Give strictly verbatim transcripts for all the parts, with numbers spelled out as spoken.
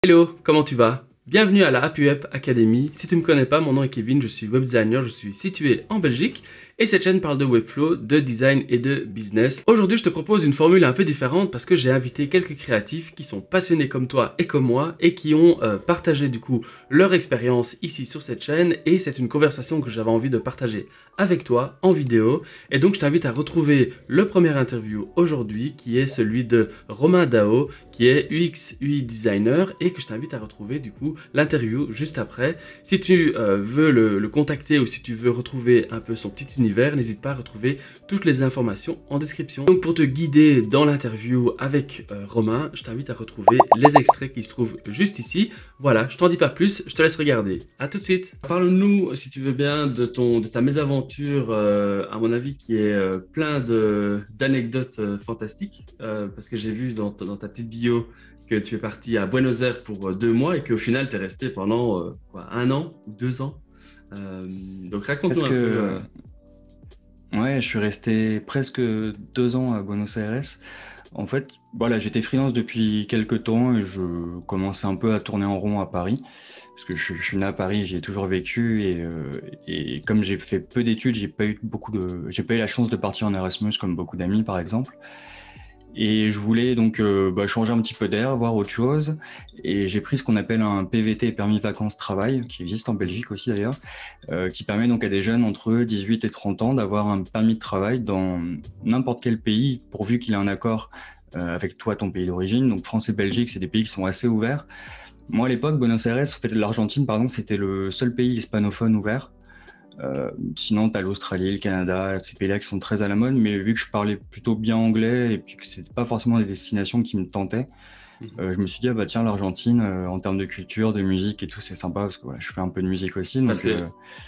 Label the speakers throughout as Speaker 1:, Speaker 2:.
Speaker 1: Hello, comment tu vas? Bienvenue à la Happy Up Academy. Si tu ne me connais pas, mon nom est Kevin, je suis web designer, je suis situé en Belgique et cette chaîne parle de Webflow, de design et de business. Aujourd'hui, je te propose une formule un peu différente parce que j'ai invité quelques créatifs qui sont passionnés comme toi et comme moi et qui ont euh, partagé du coup leur expérience ici sur cette chaîne et c'est une conversation que j'avais envie de partager avec toi en vidéo. Et donc, je t'invite à retrouver le premier interview aujourd'hui qui est celui de Romain Dao qui est U X U I designer et que je t'invite à retrouver du coup l'interview juste après. Si tu euh, veux le, le contacter ou si tu veux retrouver un peu son petit univers, n'hésite pas à retrouver toutes les informations en description. Donc pour te guider dans l'interview avec euh, Romain, je t'invite à retrouver les extraits qui se trouvent juste ici. Voilà, je t'en dis pas plus, je te laisse regarder. À tout de suite. Parle-nous, si tu veux bien, de, ton, de ta mésaventure, euh, à mon avis, qui est euh, plein de, d'anecdotes euh, fantastiques, euh, parce que j'ai vu dans, dans ta petite bio que tu es parti à Buenos Aires pour euh, deux mois et qu'au final, tu es resté pendant euh, quoi, un an ou deux ans. Euh, donc raconte-nous
Speaker 2: Parce
Speaker 1: un peu.
Speaker 2: que,
Speaker 1: euh,
Speaker 2: ouais, je suis resté presque deux ans à Buenos Aires. En fait, voilà, j'étais freelance depuis quelques temps et je commençais un peu à tourner en rond à Paris. Parce que je, je suis né à Paris, j'y ai toujours vécu et, euh, et comme j'ai fait peu d'études, j'ai pas eu beaucoup de, j'ai pas eu la chance de partir en Erasmus comme beaucoup d'amis par exemple. Et je voulais donc euh, bah, changer un petit peu d'air, voir autre chose. Et j'ai pris ce qu'on appelle un P V T, permis vacances-travail, qui existe en Belgique aussi d'ailleurs, euh, qui permet donc à des jeunes entre dix-huit et trente ans d'avoir un permis de travail dans n'importe quel pays, pourvu qu'il ait un accord euh, avec toi, ton pays d'origine. Donc France et Belgique, c'est des pays qui sont assez ouverts. Moi, à l'époque, Buenos Aires, en fait, l'Argentine, pardon, c'était le seul pays hispanophone ouvert. Euh, sinon, tu as l'Australie, le Canada, ces pays-là qui sont très à la mode, mais vu que je parlais plutôt bien anglais et puis que c'était pas forcément des destinations qui me tentaient,
Speaker 1: mhm.
Speaker 2: euh, je me suis dit, ah bah tiens, l'Argentine, euh, en termes de culture, de musique et tout, c'est sympa parce que voilà, je fais un peu de musique aussi,
Speaker 1: Parce
Speaker 2: donc
Speaker 1: que
Speaker 2: euh,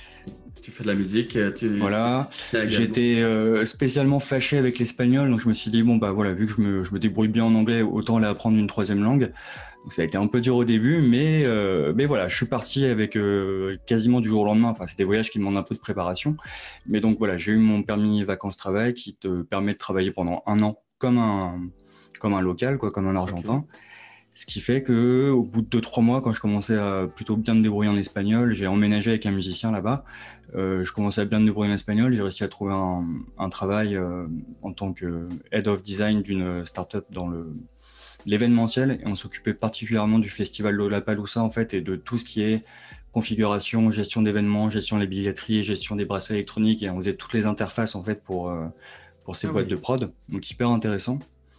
Speaker 1: tu fais de la musique, euh, tu, tu fais du
Speaker 2: voilà.
Speaker 1: cinéma également.
Speaker 2: J'étais euh, spécialement fâché avec l'espagnol, donc je me suis dit, bon bah voilà, vu que je me, je me débrouille bien en anglais, autant aller apprendre une troisième langue. Donc ça a été un peu dur au début, mais, euh, mais voilà, je suis parti avec euh, quasiment du jour au lendemain. Enfin, c'est des voyages qui demandent un peu de préparation. Mais donc voilà, j'ai eu mon permis vacances-travail qui te permet de travailler pendant un an comme un, comme un local, quoi, comme un
Speaker 1: Ok.
Speaker 2: Argentin. Ce qui fait que au bout de deux, trois mois, quand je commençais à plutôt bien me débrouiller en espagnol, j'ai emménagé avec un musicien là-bas. Euh, je commençais à bien me débrouiller en espagnol. J'ai réussi à trouver un, un travail euh, en tant que head of design d'une startup dans le l'événementiel et on s'occupait particulièrement du festival Lollapalooza en fait et de tout ce qui est configuration, gestion d'événements, gestion des billetteries, gestion des bracelets électroniques et on faisait toutes les interfaces en fait pour euh, pour ces
Speaker 1: Ah
Speaker 2: boîtes
Speaker 1: oui.
Speaker 2: de prod, donc hyper intéressant.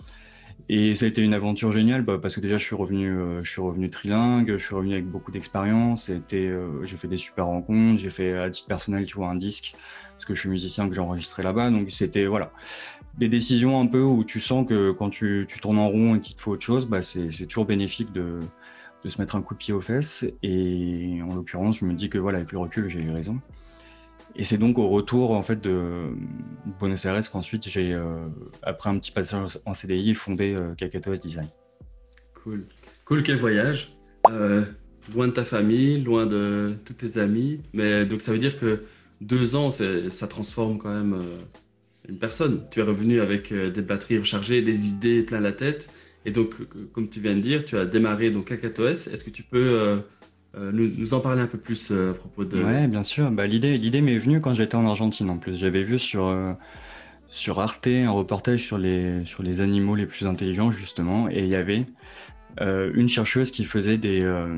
Speaker 2: Et ça a été une aventure géniale bah, parce que déjà je suis revenu, euh, je suis revenu trilingue, je suis revenu avec beaucoup d'expérience. C'était, euh, j'ai fait des super rencontres, j'ai fait à titre personnel, tu vois, un disque parce que je suis musicien que j'ai enregistré là-bas. Donc c'était voilà des décisions un peu où tu sens que quand tu, tu tournes en rond et qu'il te faut autre chose, bah c'est, c'est toujours bénéfique de, de se mettre un coup de pied aux fesses. Et en l'occurrence, je me dis que voilà, avec le recul, j'ai eu raison. Et c'est donc au retour en fait de Buenos Aires qu'ensuite j'ai, euh, après un petit passage en C D I, fondé euh, Kakatoes Design.
Speaker 1: Cool. Cool, quel voyage. Euh, loin de ta famille, loin de tous tes amis. Mais donc ça veut dire que deux ans, c'est- ça transforme quand même euh, une personne. Tu es revenu avec euh, des batteries rechargées, des idées plein la tête. Et donc, euh, comme tu viens de dire, tu as démarré donc Kakatoes. Est-ce que tu peux euh, euh, nous, nous en parler un peu plus euh, à propos de...
Speaker 2: Ouais, bien sûr. Bah, l'idée, l'idée m'est venue quand j'étais en Argentine en plus. J'avais vu sur, euh, sur Arte un reportage sur les, sur les animaux les plus intelligents justement, et il y avait euh, une chercheuse qui faisait des, euh,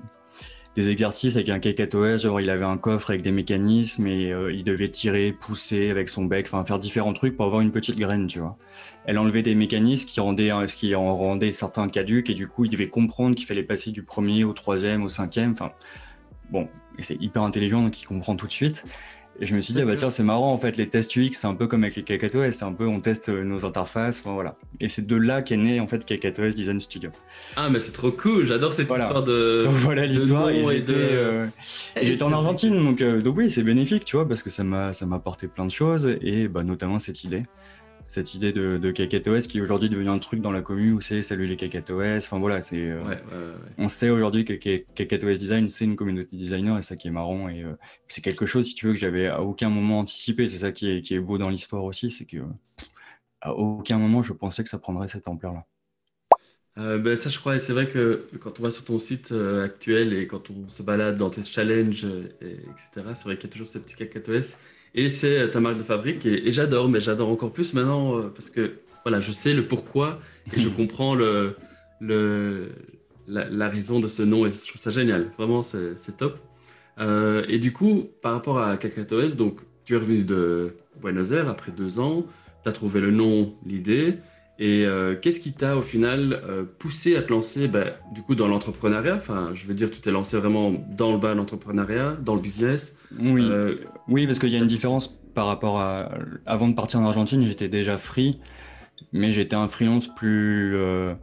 Speaker 2: des exercices avec un cacatoès, genre il avait un coffre avec des mécanismes et euh, il devait tirer, pousser avec son bec, enfin faire différents trucs pour avoir une petite graine, tu vois. Elle enlevait des mécanismes qui rendaient, euh, ce qui en rendait certains caducs et du coup il devait comprendre qu'il fallait passer du premier au troisième, au cinquième, enfin bon, et c'est hyper intelligent donc il comprend tout de suite. Et je me suis dit, ah bah tiens,
Speaker 1: D'accord.
Speaker 2: c'est marrant, en fait, les tests U X, c'est un peu comme avec les Kakatoes, c'est un peu, on teste euh, nos interfaces, enfin, voilà. Et c'est de là qu'est né, en fait, Kakatoes Design Studio.
Speaker 1: Ah, mais c'est trop cool. J'adore cette
Speaker 2: Voilà.
Speaker 1: histoire de,
Speaker 2: Donc voilà
Speaker 1: de
Speaker 2: l'histoire, et
Speaker 1: nom et
Speaker 2: j'étais
Speaker 1: de...
Speaker 2: euh, et
Speaker 1: Hey,
Speaker 2: j'étais en
Speaker 1: c'est vrai
Speaker 2: Argentine,
Speaker 1: que...
Speaker 2: donc, euh, donc oui, c'est bénéfique, tu vois, parce que ça m'a ça m'a apporté plein de choses, et bah, notamment cette idée. Cette idée de, de Kakatoes qui est aujourd'hui devenu un truc dans la commu où c'est salut les Kakatoes, enfin voilà, c'est... euh,
Speaker 1: Ouais, ouais, ouais. Ouais.
Speaker 2: on sait aujourd'hui que K- Kakatoes Design, c'est une communauté designer, et ça qui est marrant. Et euh, c'est quelque chose, si tu veux, que j'avais à aucun moment anticipé. C'est ça qui est, qui est beau dans l'histoire aussi, c'est que euh, à aucun moment je pensais que ça prendrait cette ampleur-là.
Speaker 1: Euh, ben ça, je crois, et c'est vrai que quand on va sur ton site euh, actuel et quand on se balade dans tes challenges, euh, et, etc., c'est vrai qu'il y a toujours ce petit cacatoès. Et c'est euh, ta marque de fabrique, et, et j'adore, mais j'adore encore plus maintenant euh, parce que voilà, je sais le pourquoi et je comprends le, le, la, la raison de ce nom et je trouve ça génial. Vraiment, c'est c'est top. Euh, et du coup, par rapport à cacatoès, donc tu es revenu de Buenos Aires après deux ans, tu as trouvé le nom, l'idée. Et euh, qu'est-ce qui t'a au final euh, poussé à te lancer bah, du coup dans l'entrepreneuriat? Enfin, je veux dire, tu t'es lancé vraiment dans le bas de l'entrepreneuriat, dans le business.
Speaker 2: Oui,
Speaker 1: Euh,
Speaker 2: oui, parce
Speaker 1: Qu'est-ce
Speaker 2: qu'il y
Speaker 1: qui
Speaker 2: a
Speaker 1: t'a
Speaker 2: une
Speaker 1: poussé?
Speaker 2: différence par rapport à... Avant de partir en Argentine, j'étais déjà free, mais j'étais un freelance plus euh,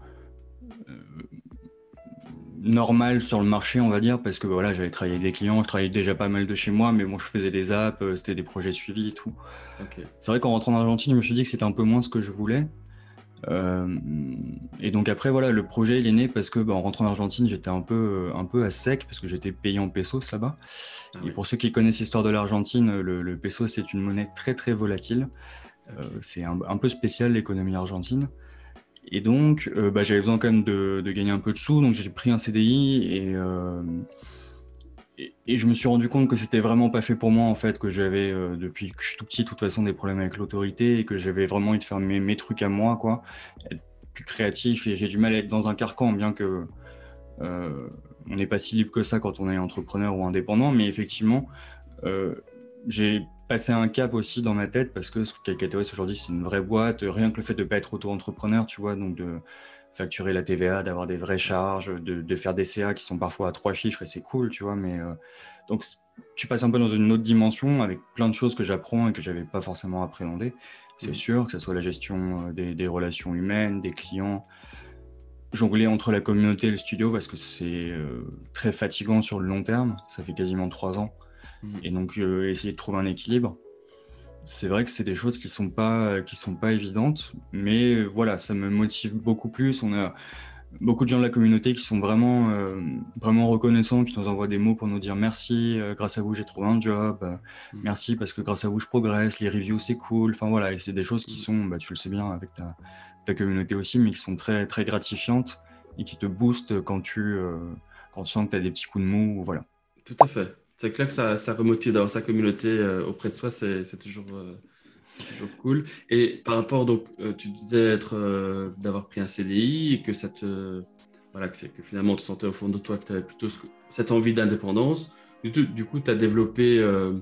Speaker 2: normal sur le marché, on va dire, parce que voilà, j'avais travaillé avec des clients, je travaillais déjà pas mal de chez moi, mais bon, je faisais des apps, euh, c'était des projets suivis et tout.
Speaker 1: Ok,
Speaker 2: C'est vrai qu'en rentrant en Argentine, je me suis dit que c'était un peu moins ce que je voulais. Euh, et donc après, voilà, le projet, il est né parce que bah, en rentrant en Argentine, j'étais un peu, euh, un peu à sec, parce que j'étais payé en pesos là-bas.
Speaker 1: ah
Speaker 2: Et
Speaker 1: oui,
Speaker 2: pour ceux qui connaissent l'histoire de l'Argentine, le, le peso, c'est une monnaie très très volatile. Euh,
Speaker 1: ok,
Speaker 2: c'est un, un peu spécial l'économie argentine. Et donc, euh, bah, j'avais besoin quand même de, de gagner un peu de sous, donc j'ai pris un C D I et, euh, et, et je me suis rendu compte que c'était vraiment pas fait pour moi en fait, que j'avais euh, depuis que je suis tout petit, de toute façon, des problèmes avec l'autorité et que j'avais vraiment envie de faire mes, mes trucs à moi, quoi, être plus créatif et j'ai du mal à être dans un carcan, bien que euh, on n'est pas si libre que ça quand on est entrepreneur ou indépendant, mais effectivement, euh, j'ai passé un cap aussi dans ma tête parce que Cacatoès aujourd'hui c'est une vraie boîte, rien que le fait de ne pas être auto-entrepreneur, tu vois, donc de facturer la T V A, d'avoir des vraies charges, de, de faire des C A qui sont parfois à trois chiffres et c'est cool, tu vois, mais euh, donc tu passes un peu dans une autre dimension avec plein de choses que j'apprends et que j'avais pas forcément appréhendé, c'est
Speaker 1: mhm,
Speaker 2: sûr, que ce soit la gestion euh, des, des relations humaines, des clients, jongler entre la communauté et le studio parce que c'est euh, très fatigant sur le long terme, ça fait quasiment trois ans
Speaker 1: mhm.
Speaker 2: et donc euh, essayer de trouver un équilibre. C'est vrai que c'est des choses qui sont pas qui sont pas évidentes, mais euh, voilà, ça me motive beaucoup plus. On a beaucoup de gens de la communauté qui sont vraiment euh, vraiment reconnaissants, qui nous envoient des mots pour nous dire merci, euh, grâce à vous j'ai trouvé un job, euh,
Speaker 1: Mhm.
Speaker 2: merci parce que grâce à vous je progresse, les reviews c'est cool. Enfin voilà, et c'est des choses qui
Speaker 1: Mhm.
Speaker 2: sont, bah, tu le sais bien avec ta, ta communauté aussi, mais qui sont très très gratifiantes et qui te boostent quand tu euh, quand tu sens que tu as des petits coups de mou, voilà.
Speaker 1: Tout à fait. C'est clair que ça, ça remotive d'avoir sa communauté euh, auprès de soi, c'est c'est toujours, euh, c'est toujours cool. Et par rapport, donc, euh, tu disais être, euh, d'avoir pris un C D I et que ça te, voilà, que, c'est- que finalement tu sentais au fond de toi que tu avais plutôt ce- cette envie d'indépendance. Du, tout- du coup, tu as développé euh,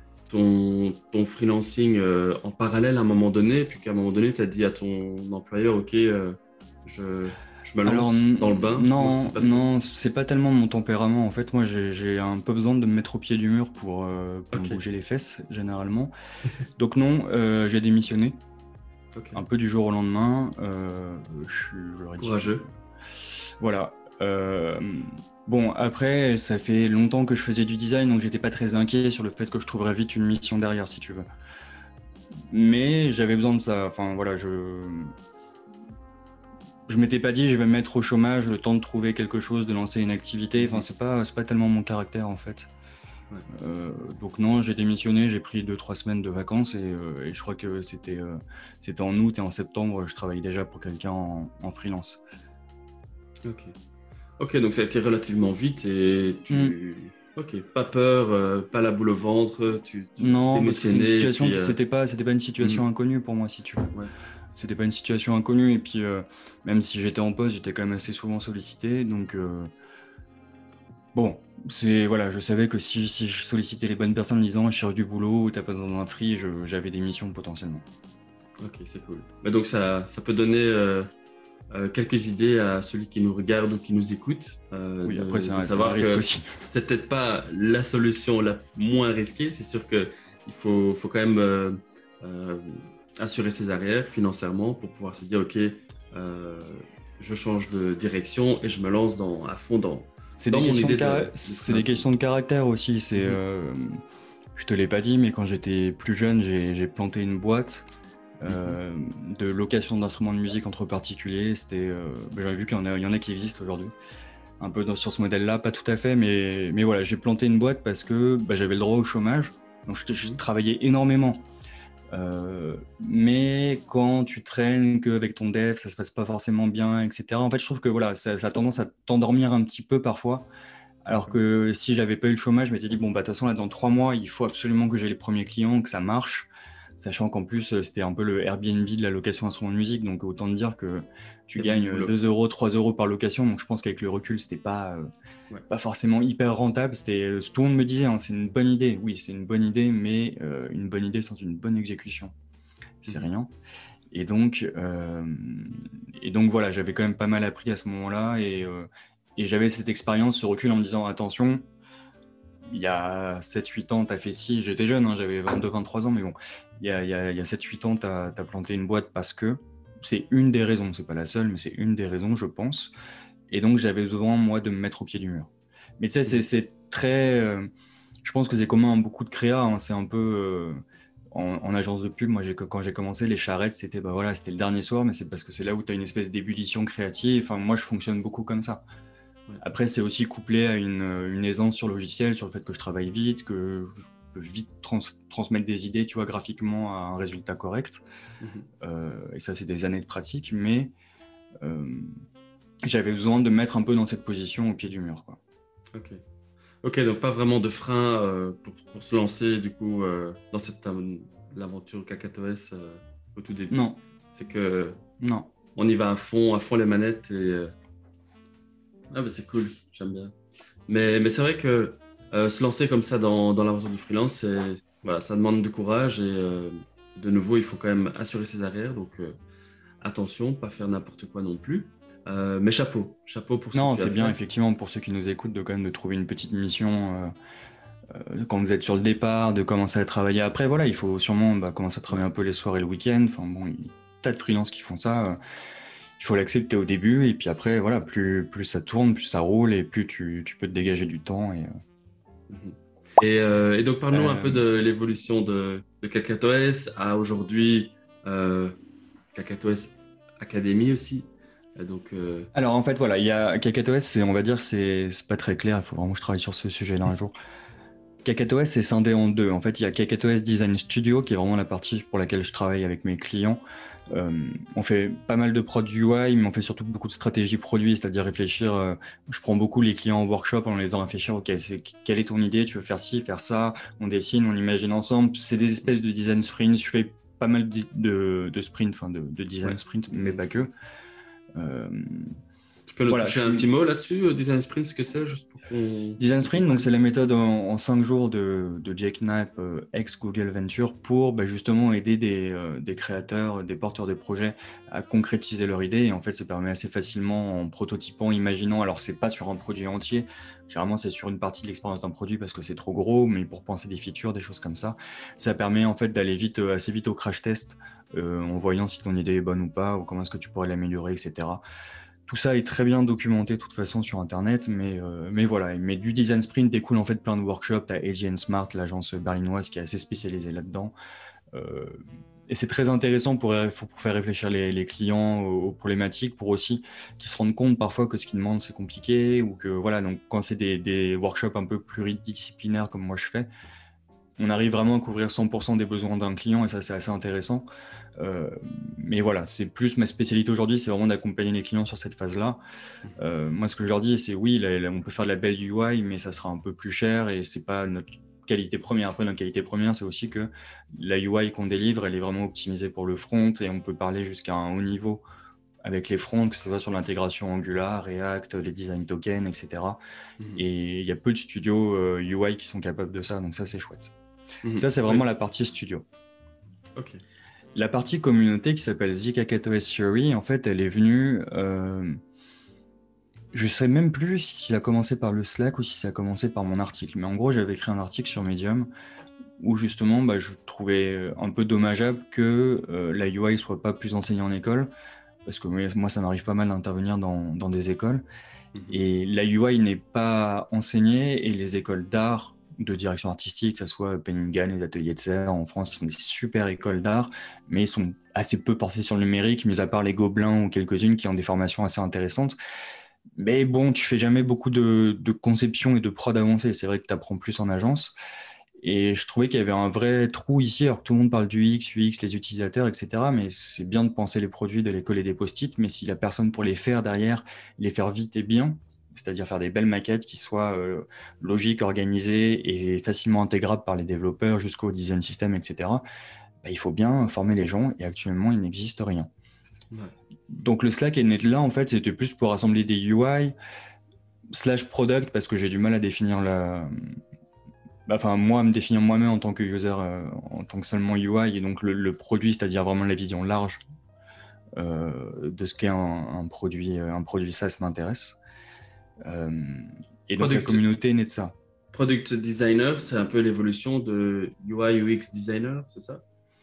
Speaker 1: ton, ton freelancing euh, en parallèle à un moment donné, puis qu'à un moment donné, tu as dit à ton employeur, OK, euh, je, je me
Speaker 2: Alors
Speaker 1: lance
Speaker 2: n-
Speaker 1: dans le bain. Comment ça s'est
Speaker 2: non,
Speaker 1: passé?
Speaker 2: non, c'est pas tellement mon tempérament. En fait, moi, j'ai j'ai un peu besoin de me mettre au pied du mur pour, euh, pour me
Speaker 1: OK,
Speaker 2: bouger les fesses, généralement. Donc non, euh, j'ai démissionné,
Speaker 1: OK.
Speaker 2: un peu du jour au lendemain. Euh, je suis, je leur ai dit que...
Speaker 1: Courageux.
Speaker 2: Voilà. Euh, bon, après, ça fait longtemps que je faisais du design, donc j'étais pas très inquiet sur le fait que je trouverais vite une mission derrière, si tu veux. Mais j'avais besoin de ça. Enfin, voilà, je... Je m'étais pas dit je vais me mettre au chômage le temps de trouver quelque chose, de lancer une activité. Enfin,
Speaker 1: Mhm.
Speaker 2: c'est pas, c'est pas tellement mon caractère en fait.
Speaker 1: Ouais.
Speaker 2: Euh, donc non, j'ai démissionné, j'ai pris deux trois semaines de vacances et, euh, et je crois que c'était euh, c'était en août et en septembre, je travaillais déjà pour quelqu'un en, en freelance.
Speaker 1: Ok. Ok, donc ça a été relativement vite et
Speaker 2: Hmm.
Speaker 1: tu... Ok, pas peur, euh, pas la boule au ventre, tu, tu
Speaker 2: Non, parce que c'est une
Speaker 1: démissionnais et
Speaker 2: situation
Speaker 1: puis...
Speaker 2: qui
Speaker 1: euh,
Speaker 2: c'était pas, c'était pas une situation
Speaker 1: mhm,
Speaker 2: inconnue pour moi si tu veux.
Speaker 1: ouais,
Speaker 2: C'était pas une situation inconnue et puis euh, même si j'étais en poste, j'étais quand même assez souvent sollicité, donc euh, bon, c'est voilà, je savais que si, si je sollicitais les bonnes personnes en disant je cherche du boulot, t'as pas besoin d'un free, je- j'avais des missions potentiellement.
Speaker 1: ok, c'est cool. Mais donc ça, ça peut donner euh, euh, quelques idées à celui qui nous regarde ou qui nous écoute, euh,
Speaker 2: Oui, après
Speaker 1: de,
Speaker 2: c'est
Speaker 1: de
Speaker 2: un, c'est un
Speaker 1: savoir
Speaker 2: risque
Speaker 1: que
Speaker 2: aussi.
Speaker 1: c'est peut-être pas la solution la moins risquée. C'est sûr que il faut, faut quand même euh, euh, assurer ses arrières financièrement pour pouvoir se dire, ok, euh, je change de direction et je me lance dans, à fond dans,
Speaker 2: C'est
Speaker 1: dans
Speaker 2: des
Speaker 1: mon
Speaker 2: questions de
Speaker 1: idée
Speaker 2: cara-
Speaker 1: de, de
Speaker 2: c'est des
Speaker 1: freelancing.
Speaker 2: questions de caractère aussi. C'est,
Speaker 1: Mhm,
Speaker 2: euh, je te l'ai pas dit, mais quand j'étais plus jeune, j'ai j'ai planté une boîte
Speaker 1: mhm,
Speaker 2: euh, de location d'instruments de musique entre particuliers. C'était, euh, bah, j'avais vu qu'il y en a, il y en a qui existent aujourd'hui. Un peu dans- sur ce modèle-là, pas tout à fait, mais, mais voilà, j'ai planté une boîte parce que bah, j'avais le droit au chômage. Donc je, je
Speaker 1: mhm.
Speaker 2: travaillais énormément. Euh, mais quand tu traînes qu'avec ton dev, ça se passe pas forcément bien, et cetera. En fait, je trouve que voilà, ça, ça a tendance à t'endormir un petit peu parfois. Alors
Speaker 1: D'accord.
Speaker 2: que si j'avais pas eu le chômage, je m'étais dit, bon, bah, de toute façon, là, dans trois mois, il faut absolument que j'ai les premiers clients, que ça marche. Sachant qu'en plus, euh, c'était un peu le Airbnb de la location instrument de musique. Donc, autant te dire que tu
Speaker 1: Il y avait du
Speaker 2: gagnes
Speaker 1: boulot.
Speaker 2: deux euros, trois euros par location. Donc, je pense qu'avec le recul, c'était pas, euh,
Speaker 1: Ouais.
Speaker 2: pas forcément hyper rentable. C'était, euh, tout le monde me disait, hein, c'est une bonne idée. Oui, c'est une bonne idée, mais euh, une bonne idée sans une bonne exécution, c'est
Speaker 1: Mhm.
Speaker 2: rien. Et donc, euh, et donc voilà, j'avais quand même pas mal appris à ce moment-là. Et, euh, et j'avais cette expérience, ce recul en me disant, attention, il y a sept huit ans, tu as fait ci, j'étais jeune, hein, j'avais vingt-deux vingt-trois ans, mais bon, il y a, il y a, il y a sept huit ans, tu as planté une boîte parce que c'est une des raisons, c'est pas la seule, mais c'est une des raisons, je pense. Et donc, j'avais besoin, moi, de me mettre au pied du mur. Mais tu sais, c'est
Speaker 1: Mhm.
Speaker 2: c'est très. Euh, je pense que c'est commun à beaucoup de créas, hein, c'est un peu. Euh, en, en agence de pub, moi, j'ai- quand j'ai commencé, les charrettes, c'était bah, voilà, c'était le dernier soir, mais c'est parce que c'est là où tu as une espèce d'ébullition créative. Enfin, moi, je fonctionne beaucoup comme ça.
Speaker 1: Ouais.
Speaker 2: Après, c'est aussi couplé à une, une aisance sur le logiciel, sur le fait que je travaille vite, que je peux vite trans- transmettre des idées, tu vois, graphiquement à un résultat correct.
Speaker 1: Mhm.
Speaker 2: Euh, et ça, c'est des années de pratique, mais euh, j'avais besoin de me mettre un peu dans cette position au pied du mur, quoi.
Speaker 1: Ok. Ok, donc pas vraiment de frein euh, pour, pour se lancer du coup euh, dans cette euh, l'aventure Kakatoès euh, au tout début.
Speaker 2: Non,
Speaker 1: C'est que
Speaker 2: non.
Speaker 1: on y va à fond, à fond les manettes et euh, ah bah c'est cool, j'aime bien. Mais, mais c'est vrai que euh, se lancer comme ça dans, dans l'aventure du freelance, c'est, voilà, ça demande du courage et euh, de nouveau, il faut quand même assurer ses arrières. Donc euh, attention, pas faire n'importe quoi non plus. Euh, mais chapeau, chapeau pour ce que
Speaker 2: Non,
Speaker 1: tu as
Speaker 2: c'est bien,
Speaker 1: fait.
Speaker 2: effectivement, pour ceux qui nous écoutent, de quand même de trouver une petite mission euh, euh, quand vous êtes sur le départ, de commencer à travailler. Après, voilà, il faut sûrement bah, commencer à travailler
Speaker 1: Ouais.
Speaker 2: un peu les soirs et le week-end. Enfin bon, il y a tas de freelances qui font ça. euh, Il faut l'accepter au début, et puis après, voilà, plus, plus ça tourne, plus ça roule, et plus tu, tu peux te dégager du temps. Et,
Speaker 1: Mhm. Et, euh, et donc, parle-nous un peu
Speaker 2: euh,
Speaker 1: de l'évolution de, de Kakatoès à aujourd'hui, euh, Kakatoès Academy aussi. Et donc, euh,
Speaker 2: Alors en fait, voilà, il y a KakatoS, c'est, on va dire, c'est c'est pas très clair, il faut vraiment que je travaille sur ce sujet-là un jour. KakatoS, c'est scindé en deux. En fait, il y a KakatoS Design Studio, qui est vraiment la partie pour laquelle je travaille avec mes clients. Euh, on fait pas mal de prod U I, mais on fait surtout beaucoup de stratégie produit, c'est-à-dire réfléchir. Euh, je prends beaucoup les clients en workshop en les faisant réfléchir. Ok, c'est, quelle est ton idée? Tu veux faire ci, faire ça? On dessine, on imagine ensemble. C'est des espèces de design sprints. Je fais pas mal de, de, de sprints, enfin de, de design
Speaker 1: ouais,
Speaker 2: sprints, mais
Speaker 1: Design
Speaker 2: pas que.
Speaker 1: Sprint.
Speaker 2: Euh,
Speaker 1: Tu peux nous
Speaker 2: voilà, je
Speaker 1: toucher un
Speaker 2: suis
Speaker 1: petit mot là-dessus, euh, Design Sprint, ce que c'est, juste pour qu'on
Speaker 2: Design
Speaker 1: qu'on
Speaker 2: Sprint, donc c'est
Speaker 1: comprenne?
Speaker 2: la méthode en, en cinq jours de, de Jake Knapp, euh, ex-Google Venture, pour bah, justement aider des, euh, des créateurs, des porteurs de projets à concrétiser leur idée. Et en fait, ça permet assez facilement en prototypant, imaginant. Alors, c'est pas sur un produit entier, généralement, c'est sur une partie de l'expérience d'un produit parce que c'est trop gros, mais pour penser des features, des choses comme ça, ça permet en fait d'aller vite, euh, assez vite au crash test, euh, en voyant si ton idée est bonne ou pas, ou comment est-ce que tu pourrais l'améliorer, et cetera. Tout ça est très bien documenté de toute façon sur Internet, mais, euh, mais voilà. Mais du design sprint découle en fait plein de workshops. Tu as A G N Smart, l'agence berlinoise qui est assez spécialisée là-dedans. Euh, et c'est très intéressant pour, pour faire réfléchir les, les clients aux, aux problématiques, pour aussi qu'ils se rendent compte parfois que ce qu'ils demandent c'est compliqué, ou que voilà, donc quand c'est des, des workshops un peu pluridisciplinaires comme moi je fais, on arrive vraiment à couvrir cent pour cent des besoins d'un client, et ça c'est assez intéressant. Euh, mais voilà, c'est plus ma spécialité aujourd'hui, c'est vraiment d'accompagner les clients sur cette phase-là.
Speaker 1: Mhm.
Speaker 2: Euh, moi, ce que je leur dis, c'est oui, là, là, on peut faire de la belle U I, mais ça sera un peu plus cher et c'est pas notre qualité première. Après, notre qualité première, c'est aussi que la U I qu'on délivre, elle est vraiment optimisée pour le front et on peut parler jusqu'à un haut niveau avec les fronts, que ce soit sur l'intégration Angular, React, les design tokens, et cetera.
Speaker 1: Mhm.
Speaker 2: Et il y a peu de studios euh, U I qui sont capables de ça, donc ça, c'est chouette. Ça,
Speaker 1: Mhm.
Speaker 2: c'est vraiment
Speaker 1: Oui,
Speaker 2: la partie studio.
Speaker 1: ok.
Speaker 2: La partie communauté qui s'appelle Zkakatoes Theory, en fait, elle est venue. Euh, je sais même plus si ça a commencé par le Slack ou si ça a commencé par mon article. Mais en gros, j'avais écrit un article sur Medium où justement, bah, je trouvais euh, un peu dommageable que euh, la U I soit pas plus enseignée en école. Parce que moi, moi, ça m'arrive pas mal d'intervenir dans, dans des écoles.
Speaker 1: Mhm.
Speaker 2: Et la U I n'est pas enseignée et les écoles d'art, de direction artistique, que ce soit Penningham, les ateliers de serre en France, qui sont des super écoles d'art, mais ils sont assez peu portés sur le numérique, mis à part les Gobelins ou quelques-unes qui ont des formations assez intéressantes. Mais bon, tu fais jamais beaucoup de, de conception et de prod avancée. C'est vrai que tu apprends plus en agence. Et je trouvais qu'il y avait un vrai trou ici, alors que tout le monde parle du X, U X, les utilisateurs, et cetera. Mais c'est bien de penser les produits, de les coller des post-it, mais s'il n'y a personne pour les faire derrière, les faire vite et bien, c'est-à-dire faire des belles maquettes qui soient euh, logiques, organisées et facilement intégrables par les développeurs jusqu'au design system, et cetera, bah, il faut bien former les gens, et actuellement, il n'existe rien.
Speaker 1: Ouais.
Speaker 2: Donc le Slack est né de là, en fait, c'était plus pour assembler des U I, slash product, parce que j'ai du mal à définir la... Enfin, moi, à me définir moi-même en tant que user, euh, en tant que seulement U I, et donc le, le produit, c'est-à-dire vraiment la vision large euh, de ce qu'est un, un produit, un produit SaaS m'intéresse. Euh, et donc la
Speaker 1: Product,
Speaker 2: communauté est née de ça.
Speaker 1: product designer, c'est un peu l'évolution de U I U X designer, c'est ça?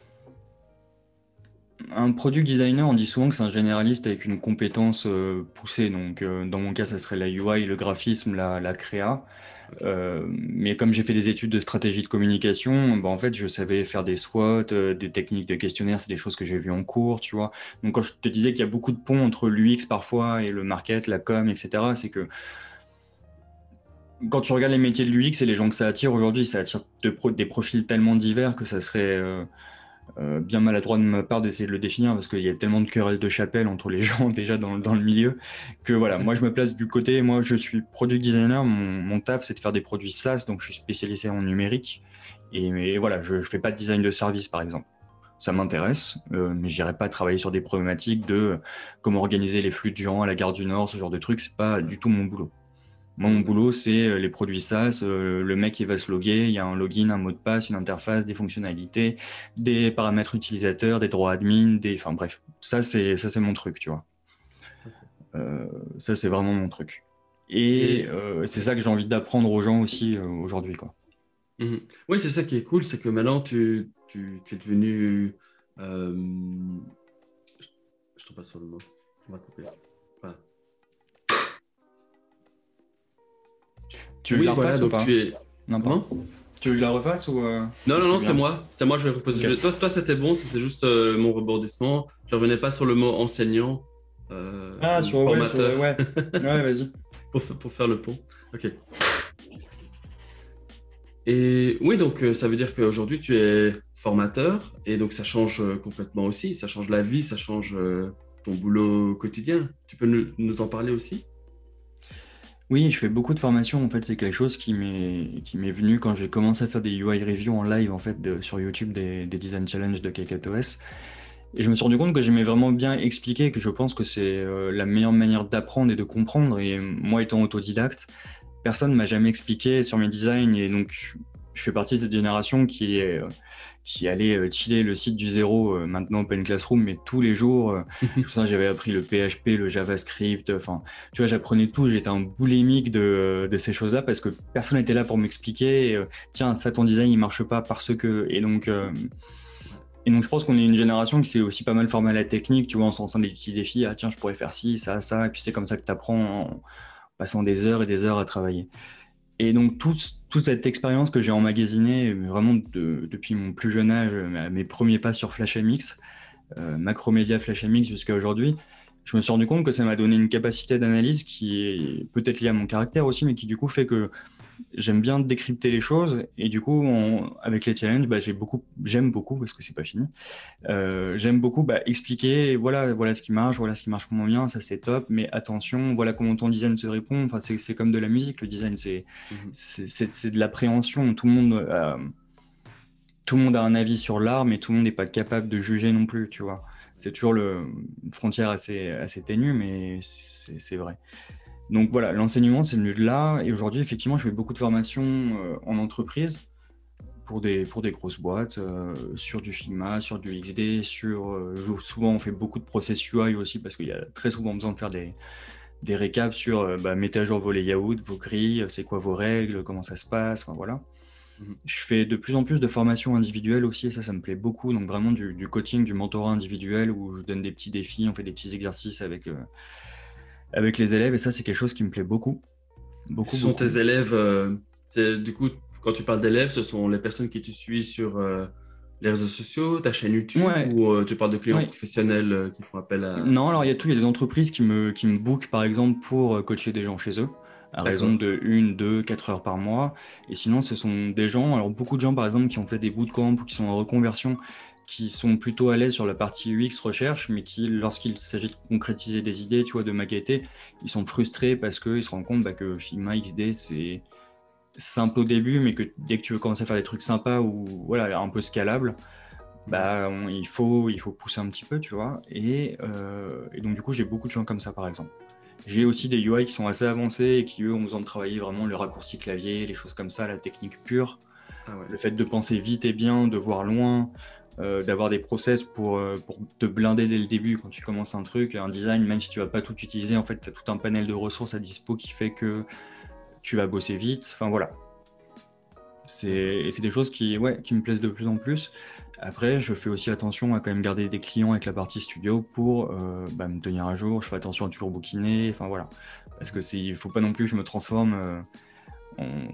Speaker 2: Un product designer, on dit souvent que c'est un généraliste avec une compétence euh, poussée. Donc, euh, dans mon cas, ça serait la U I, le graphisme, la, la créa.
Speaker 1: Ok.
Speaker 2: Euh, mais comme j'ai fait des études de stratégie de communication, bah, en fait, je savais faire des SWOT, euh, des techniques de questionnaire, c'est des choses que j'ai vues en cours, tu vois. Donc, quand je te disais qu'il y a beaucoup de ponts entre l'U X parfois et le market, la com, et cetera, c'est que quand tu regardes les métiers de l'U X et les gens que ça attire aujourd'hui, ça attire de pro- des profils tellement divers que ça serait euh, euh, bien maladroit de ma part d'essayer de le définir parce qu'il y a tellement de querelles de chapelle entre les gens déjà dans, dans le milieu que voilà, moi je me place du côté, moi je suis product designer, mon, mon taf c'est de faire des produits SaaS, donc je suis spécialisé en numérique et, et voilà, je, je fais pas de design de service par exemple. Ça m'intéresse, euh, mais j'irai pas travailler sur des problématiques de euh, comment organiser les flux de gens à la gare du Nord, ce genre de trucs, c'est pas du tout mon boulot. Moi, mon
Speaker 1: Mm, d'accord.
Speaker 2: boulot, c'est euh, les produits SaaS. Euh, le mec, il va se loguer. Il y a un login, un mot de passe, une interface, des fonctionnalités, des paramètres utilisateurs, des droits admin, des, enfin bref, ça c'est ça c'est mon truc, tu vois.
Speaker 1: Ok.
Speaker 2: Euh, ça c'est vraiment mon truc. Et
Speaker 1: Et
Speaker 2: euh, c'est
Speaker 1: ouais.
Speaker 2: ça que j'ai envie d'apprendre aux gens aussi euh, aujourd'hui, quoi.
Speaker 1: Mhm. Oui, c'est ça qui est cool, c'est que maintenant tu, tu, tu es devenu. euh, je, je tombe pas sur le mot. On va couper. Voilà.
Speaker 2: Tu veux que je
Speaker 1: Oui,
Speaker 2: la
Speaker 1: voilà,
Speaker 2: refasse ou
Speaker 1: donc
Speaker 2: pas?
Speaker 1: tu es.
Speaker 2: Non, pas.
Speaker 1: Comment?
Speaker 2: Tu veux que je la refasse ou, euh,
Speaker 1: Non,
Speaker 2: ou
Speaker 1: non, non,
Speaker 2: c'était
Speaker 1: c'est
Speaker 2: bien?
Speaker 1: moi. C'est moi, je vais reposer.
Speaker 2: Ok.
Speaker 1: je- Toi, toi c'était bon, c'était juste euh, mon rebondissement. Je revenais pas sur le mot enseignant euh,
Speaker 2: Ah,
Speaker 1: ou
Speaker 2: sur ouais, sur
Speaker 1: formateur
Speaker 2: ouais. Ouais, vas-y.
Speaker 1: pour, fa- pour faire le pont. Ok. Et oui, donc euh, ça veut dire qu'aujourd'hui tu es formateur et donc ça change euh, complètement aussi. Ça change la vie, ça change euh, ton boulot quotidien. Tu peux nous, nous en parler aussi?
Speaker 2: Oui, je fais beaucoup de formations. En fait, c'est quelque chose qui m'est qui m'est venu quand j'ai commencé à faire des U I reviews en live en fait de- sur YouTube des, des design challenges de KakaoTOS. Et je me suis rendu compte que j'aimais vraiment bien expliquer, que je pense que c'est euh, la meilleure manière d'apprendre et de comprendre. Et moi, étant autodidacte, personne m'a jamais expliqué sur mes designs. Et donc, je fais partie de cette génération qui est euh, qui allait euh, chiller le site du zéro, euh, maintenant Open Classroom, mais tous les jours. Euh, tout ça, j'avais appris le P H P, le JavaScript. Enfin, tu vois, j'apprenais tout. J'étais un boulimique de, de ces choses-là parce que personne n'était là pour m'expliquer. Et, euh, Tiens, ça, ton design, il marche pas parce que. Et donc. Euh, et donc, je pense qu'on est une génération qui s'est aussi pas mal formée à la technique, tu vois, en se lançant des petits défis. Ah, tiens, je pourrais faire ci, ça, ça. Et puis, c'est comme ça que tu apprends en passant des heures et des heures à travailler. Et donc, tout, toute cette expérience que j'ai emmagasinée, vraiment de, depuis mon plus jeune âge, mes premiers pas sur FlashMX, euh, Macromedia FlashMX jusqu'à aujourd'hui, je me suis rendu compte que ça m'a donné une capacité d'analyse qui est peut-être liée à mon caractère aussi, mais qui du coup fait que j'aime bien décrypter les choses. Et du coup, on- avec les challenges, bah, j'ai beaucoup, j'aime beaucoup, parce que c'est pas fini, euh, j'aime beaucoup bah, expliquer, voilà, voilà ce qui marche, voilà ce qui marche pour mon bien, ça c'est top, mais attention, voilà comment ton design se répond. Enfin, c'est, c'est comme de la musique, le design, c'est,
Speaker 1: Mhm.
Speaker 2: c'est, c'est, c'est de l'appréhension. Tout le monde, euh, tout le monde a un avis sur l'art, mais tout le monde n'est pas capable de juger non plus, tu vois. C'est toujours le, une frontière assez, assez ténue, mais c'est, c'est vrai. Donc voilà, l'enseignement, c'est venu de là. Et aujourd'hui, effectivement, je fais beaucoup de formations euh, en entreprise pour des, pour des grosses boîtes, euh, sur du Figma, sur du X D, sur, euh, souvent on fait beaucoup de process U I aussi parce qu'il y a très souvent besoin de faire des, des récaps sur euh, bah, mettez à jour vos layouts, vos grilles, c'est quoi vos règles, comment ça se passe, enfin voilà.
Speaker 1: Mhm.
Speaker 2: Je fais de plus en plus de formations individuelles aussi, et ça, ça me plaît beaucoup. Donc vraiment du, du coaching, du mentorat individuel où je donne des petits défis, on fait des petits exercices avec, euh, avec les élèves, et ça, c'est quelque chose qui me plaît beaucoup,
Speaker 1: Et ce
Speaker 2: beaucoup,
Speaker 1: sont tes
Speaker 2: beaucoup.
Speaker 1: élèves, euh, c'est, du coup, quand tu parles d'élèves, ce sont les personnes qui tu suis sur euh, les réseaux sociaux, ta chaîne YouTube,
Speaker 2: Ouais,
Speaker 1: ou euh, tu parles de clients
Speaker 2: ouais.
Speaker 1: professionnels euh, qui font appel à,
Speaker 2: Non,
Speaker 1: à
Speaker 2: alors il y a
Speaker 1: des...
Speaker 2: tout, il y a des entreprises qui me, qui me bookent par exemple pour euh, coacher des gens chez eux. à raison
Speaker 1: D'accord.
Speaker 2: de une, deux, quatre heures par mois. Et sinon, ce sont des gens, alors beaucoup de gens par exemple qui ont fait des bootcamps ou qui sont en reconversion, qui sont plutôt à l'aise sur la partie U X recherche, mais qui, lorsqu'il s'agit de concrétiser des idées, tu vois, de maqueter, ils sont frustrés parce qu'ils se rendent compte bah, que Figma X D, c'est c'est simple au début, mais que dès que tu veux commencer à faire des trucs sympas ou voilà, un peu scalables,
Speaker 1: Mhm.
Speaker 2: bah, on- il faut, il faut pousser un petit peu, tu vois. Et, euh, et donc, du coup, j'ai beaucoup de gens comme ça, par exemple. J'ai aussi des U I qui sont assez avancés et qui, eux, ont besoin de travailler vraiment le raccourci clavier, les choses comme ça, la technique pure.
Speaker 1: Ah ouais.
Speaker 2: Le fait de penser vite et bien, de voir loin, euh, d'avoir des process pour, euh, pour te blinder dès le début quand tu commences un truc, un design, même si tu vas pas tout utiliser, en fait, tu as tout un panel de ressources à dispo qui fait que tu vas bosser vite. Enfin, voilà. C'est,
Speaker 1: D'accord.
Speaker 2: et c'est des choses qui, ouais, qui me plaisent de plus en plus. Après, je fais aussi attention à quand même garder des clients avec la partie studio pour euh, bah, me tenir à jour. Je fais attention à toujours bouquiner. Enfin voilà, parce que c'est, il faut pas non plus que je me transforme euh, en,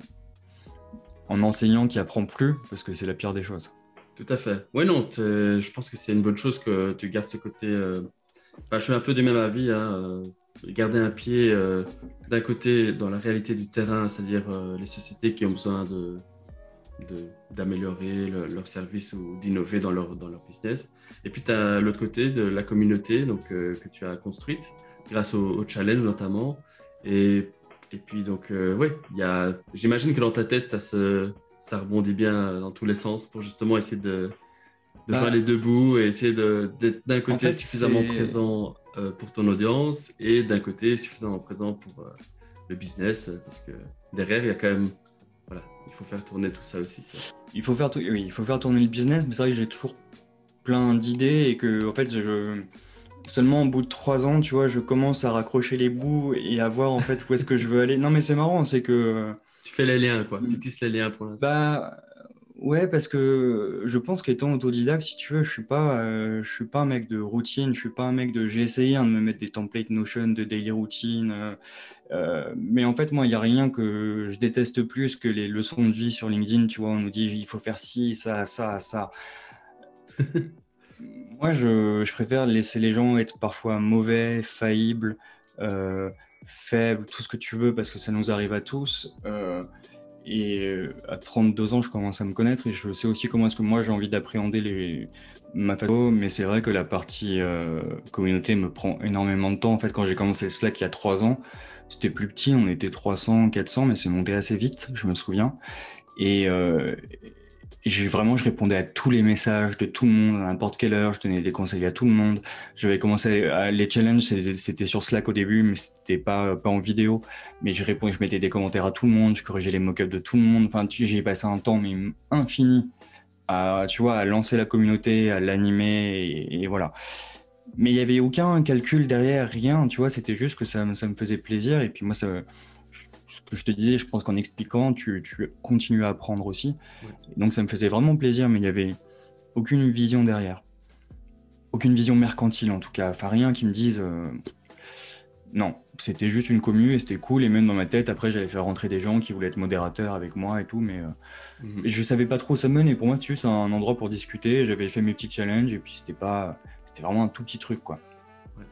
Speaker 2: en enseignant qui apprend plus, parce que c'est la pire des choses.
Speaker 1: Tout à fait. Ouais, non, t'es- je pense que c'est une bonne chose que tu gardes ce côté. euh, Enfin, je suis un peu du même avis, hein, euh, garder un pied euh, d'un côté dans la réalité du terrain, c'est-à-dire euh, les sociétés qui ont besoin de, de- d'améliorer le- leur service ou d'innover dans leur, dans leur business. Et puis, tu as l'autre côté de la communauté donc, euh, que tu as construite grâce au, au challenge notamment. Et, et puis, donc, euh, ouais, il y a, j'imagine que dans ta tête, ça, se, ça rebondit bien dans tous les sens pour justement essayer de, de joindre les
Speaker 2: Bah,
Speaker 1: deux bouts et essayer de- d'être d'un
Speaker 2: en
Speaker 1: côté
Speaker 2: fait,
Speaker 1: suffisamment
Speaker 2: c'est,
Speaker 1: présent euh, pour ton audience et d'un côté suffisamment présent pour euh, le business euh, parce que derrière, il y a quand même, voilà, il faut faire tourner tout ça aussi, quoi.
Speaker 2: il faut faire, tou- oui, il faut faire tourner le business, mais c'est vrai que j'ai toujours plein d'idées et que, en fait, je, seulement au bout de trois ans, tu vois, je commence à raccrocher les bouts et à voir en fait où est-ce que je veux aller. Non, mais c'est marrant, c'est que
Speaker 1: Tu fais les liens, quoi. Tu tisses les liens pour l'instant.
Speaker 2: bah ouais, parce que je pense qu'étant autodidacte, si tu veux, je suis pas, euh, je suis pas un mec de routine, je suis pas un mec de. J'ai essayé hein, de me mettre des templates Notion de daily routine, euh, euh, mais en fait moi il y a rien que je déteste plus que les leçons de vie sur LinkedIn. Tu vois, on nous dit il faut faire ci, ça, ça, ça. Moi je, je préfère laisser les gens être parfois mauvais, faillibles, euh, faibles, tout ce que tu veux, parce que ça nous arrive à tous. Euh, Et euh, à trente-deux ans, je commence à me connaître et je sais aussi comment est-ce que moi j'ai envie d'appréhender les... ma façon. Mais c'est vrai que la partie euh, communauté me prend énormément de temps. En fait, quand j'ai commencé Slack il y a trois ans, c'était plus petit, on était trois cents, quatre cents, mais c'est monté assez vite, je me souviens. Et, euh, et j'ai vraiment, je répondais à tous les messages de tout le monde, à n'importe quelle heure, je donnais des conseils à tout le monde. J'avais commencé à, les challenges, c'était c'était sur Slack au début, mais c'était pas, pas en vidéo. Mais je répondais, je mettais des commentaires à tout le monde, je corrigeais les mock-ups de tout le monde. Enfin, tu- j'ai passé un temps, mais infini à, tu vois, à lancer la communauté, à l'animer, et, et voilà. Mais il y avait aucun calcul derrière, rien, tu vois, c'était juste que ça, me- ça me faisait plaisir. Et puis moi, ça, ce que je te disais, je pense qu'en expliquant, tu, tu continues à apprendre aussi.
Speaker 1: Ouais.
Speaker 2: Donc ça me faisait vraiment plaisir, mais il y avait aucune vision derrière. Aucune vision mercantile en tout cas. Enfin rien qui me dise euh, non, c'était juste une commu et c'était cool. Et même dans ma tête, après j'allais faire rentrer des gens qui voulaient être modérateurs avec moi et tout, mais euh,
Speaker 1: Mhm.
Speaker 2: je savais pas trop où ça me menait. Pour moi, c'est juste un endroit pour discuter. J'avais fait mes petits challenges et puis c'était pas, c'était vraiment un tout petit truc quoi.
Speaker 1: Ouais.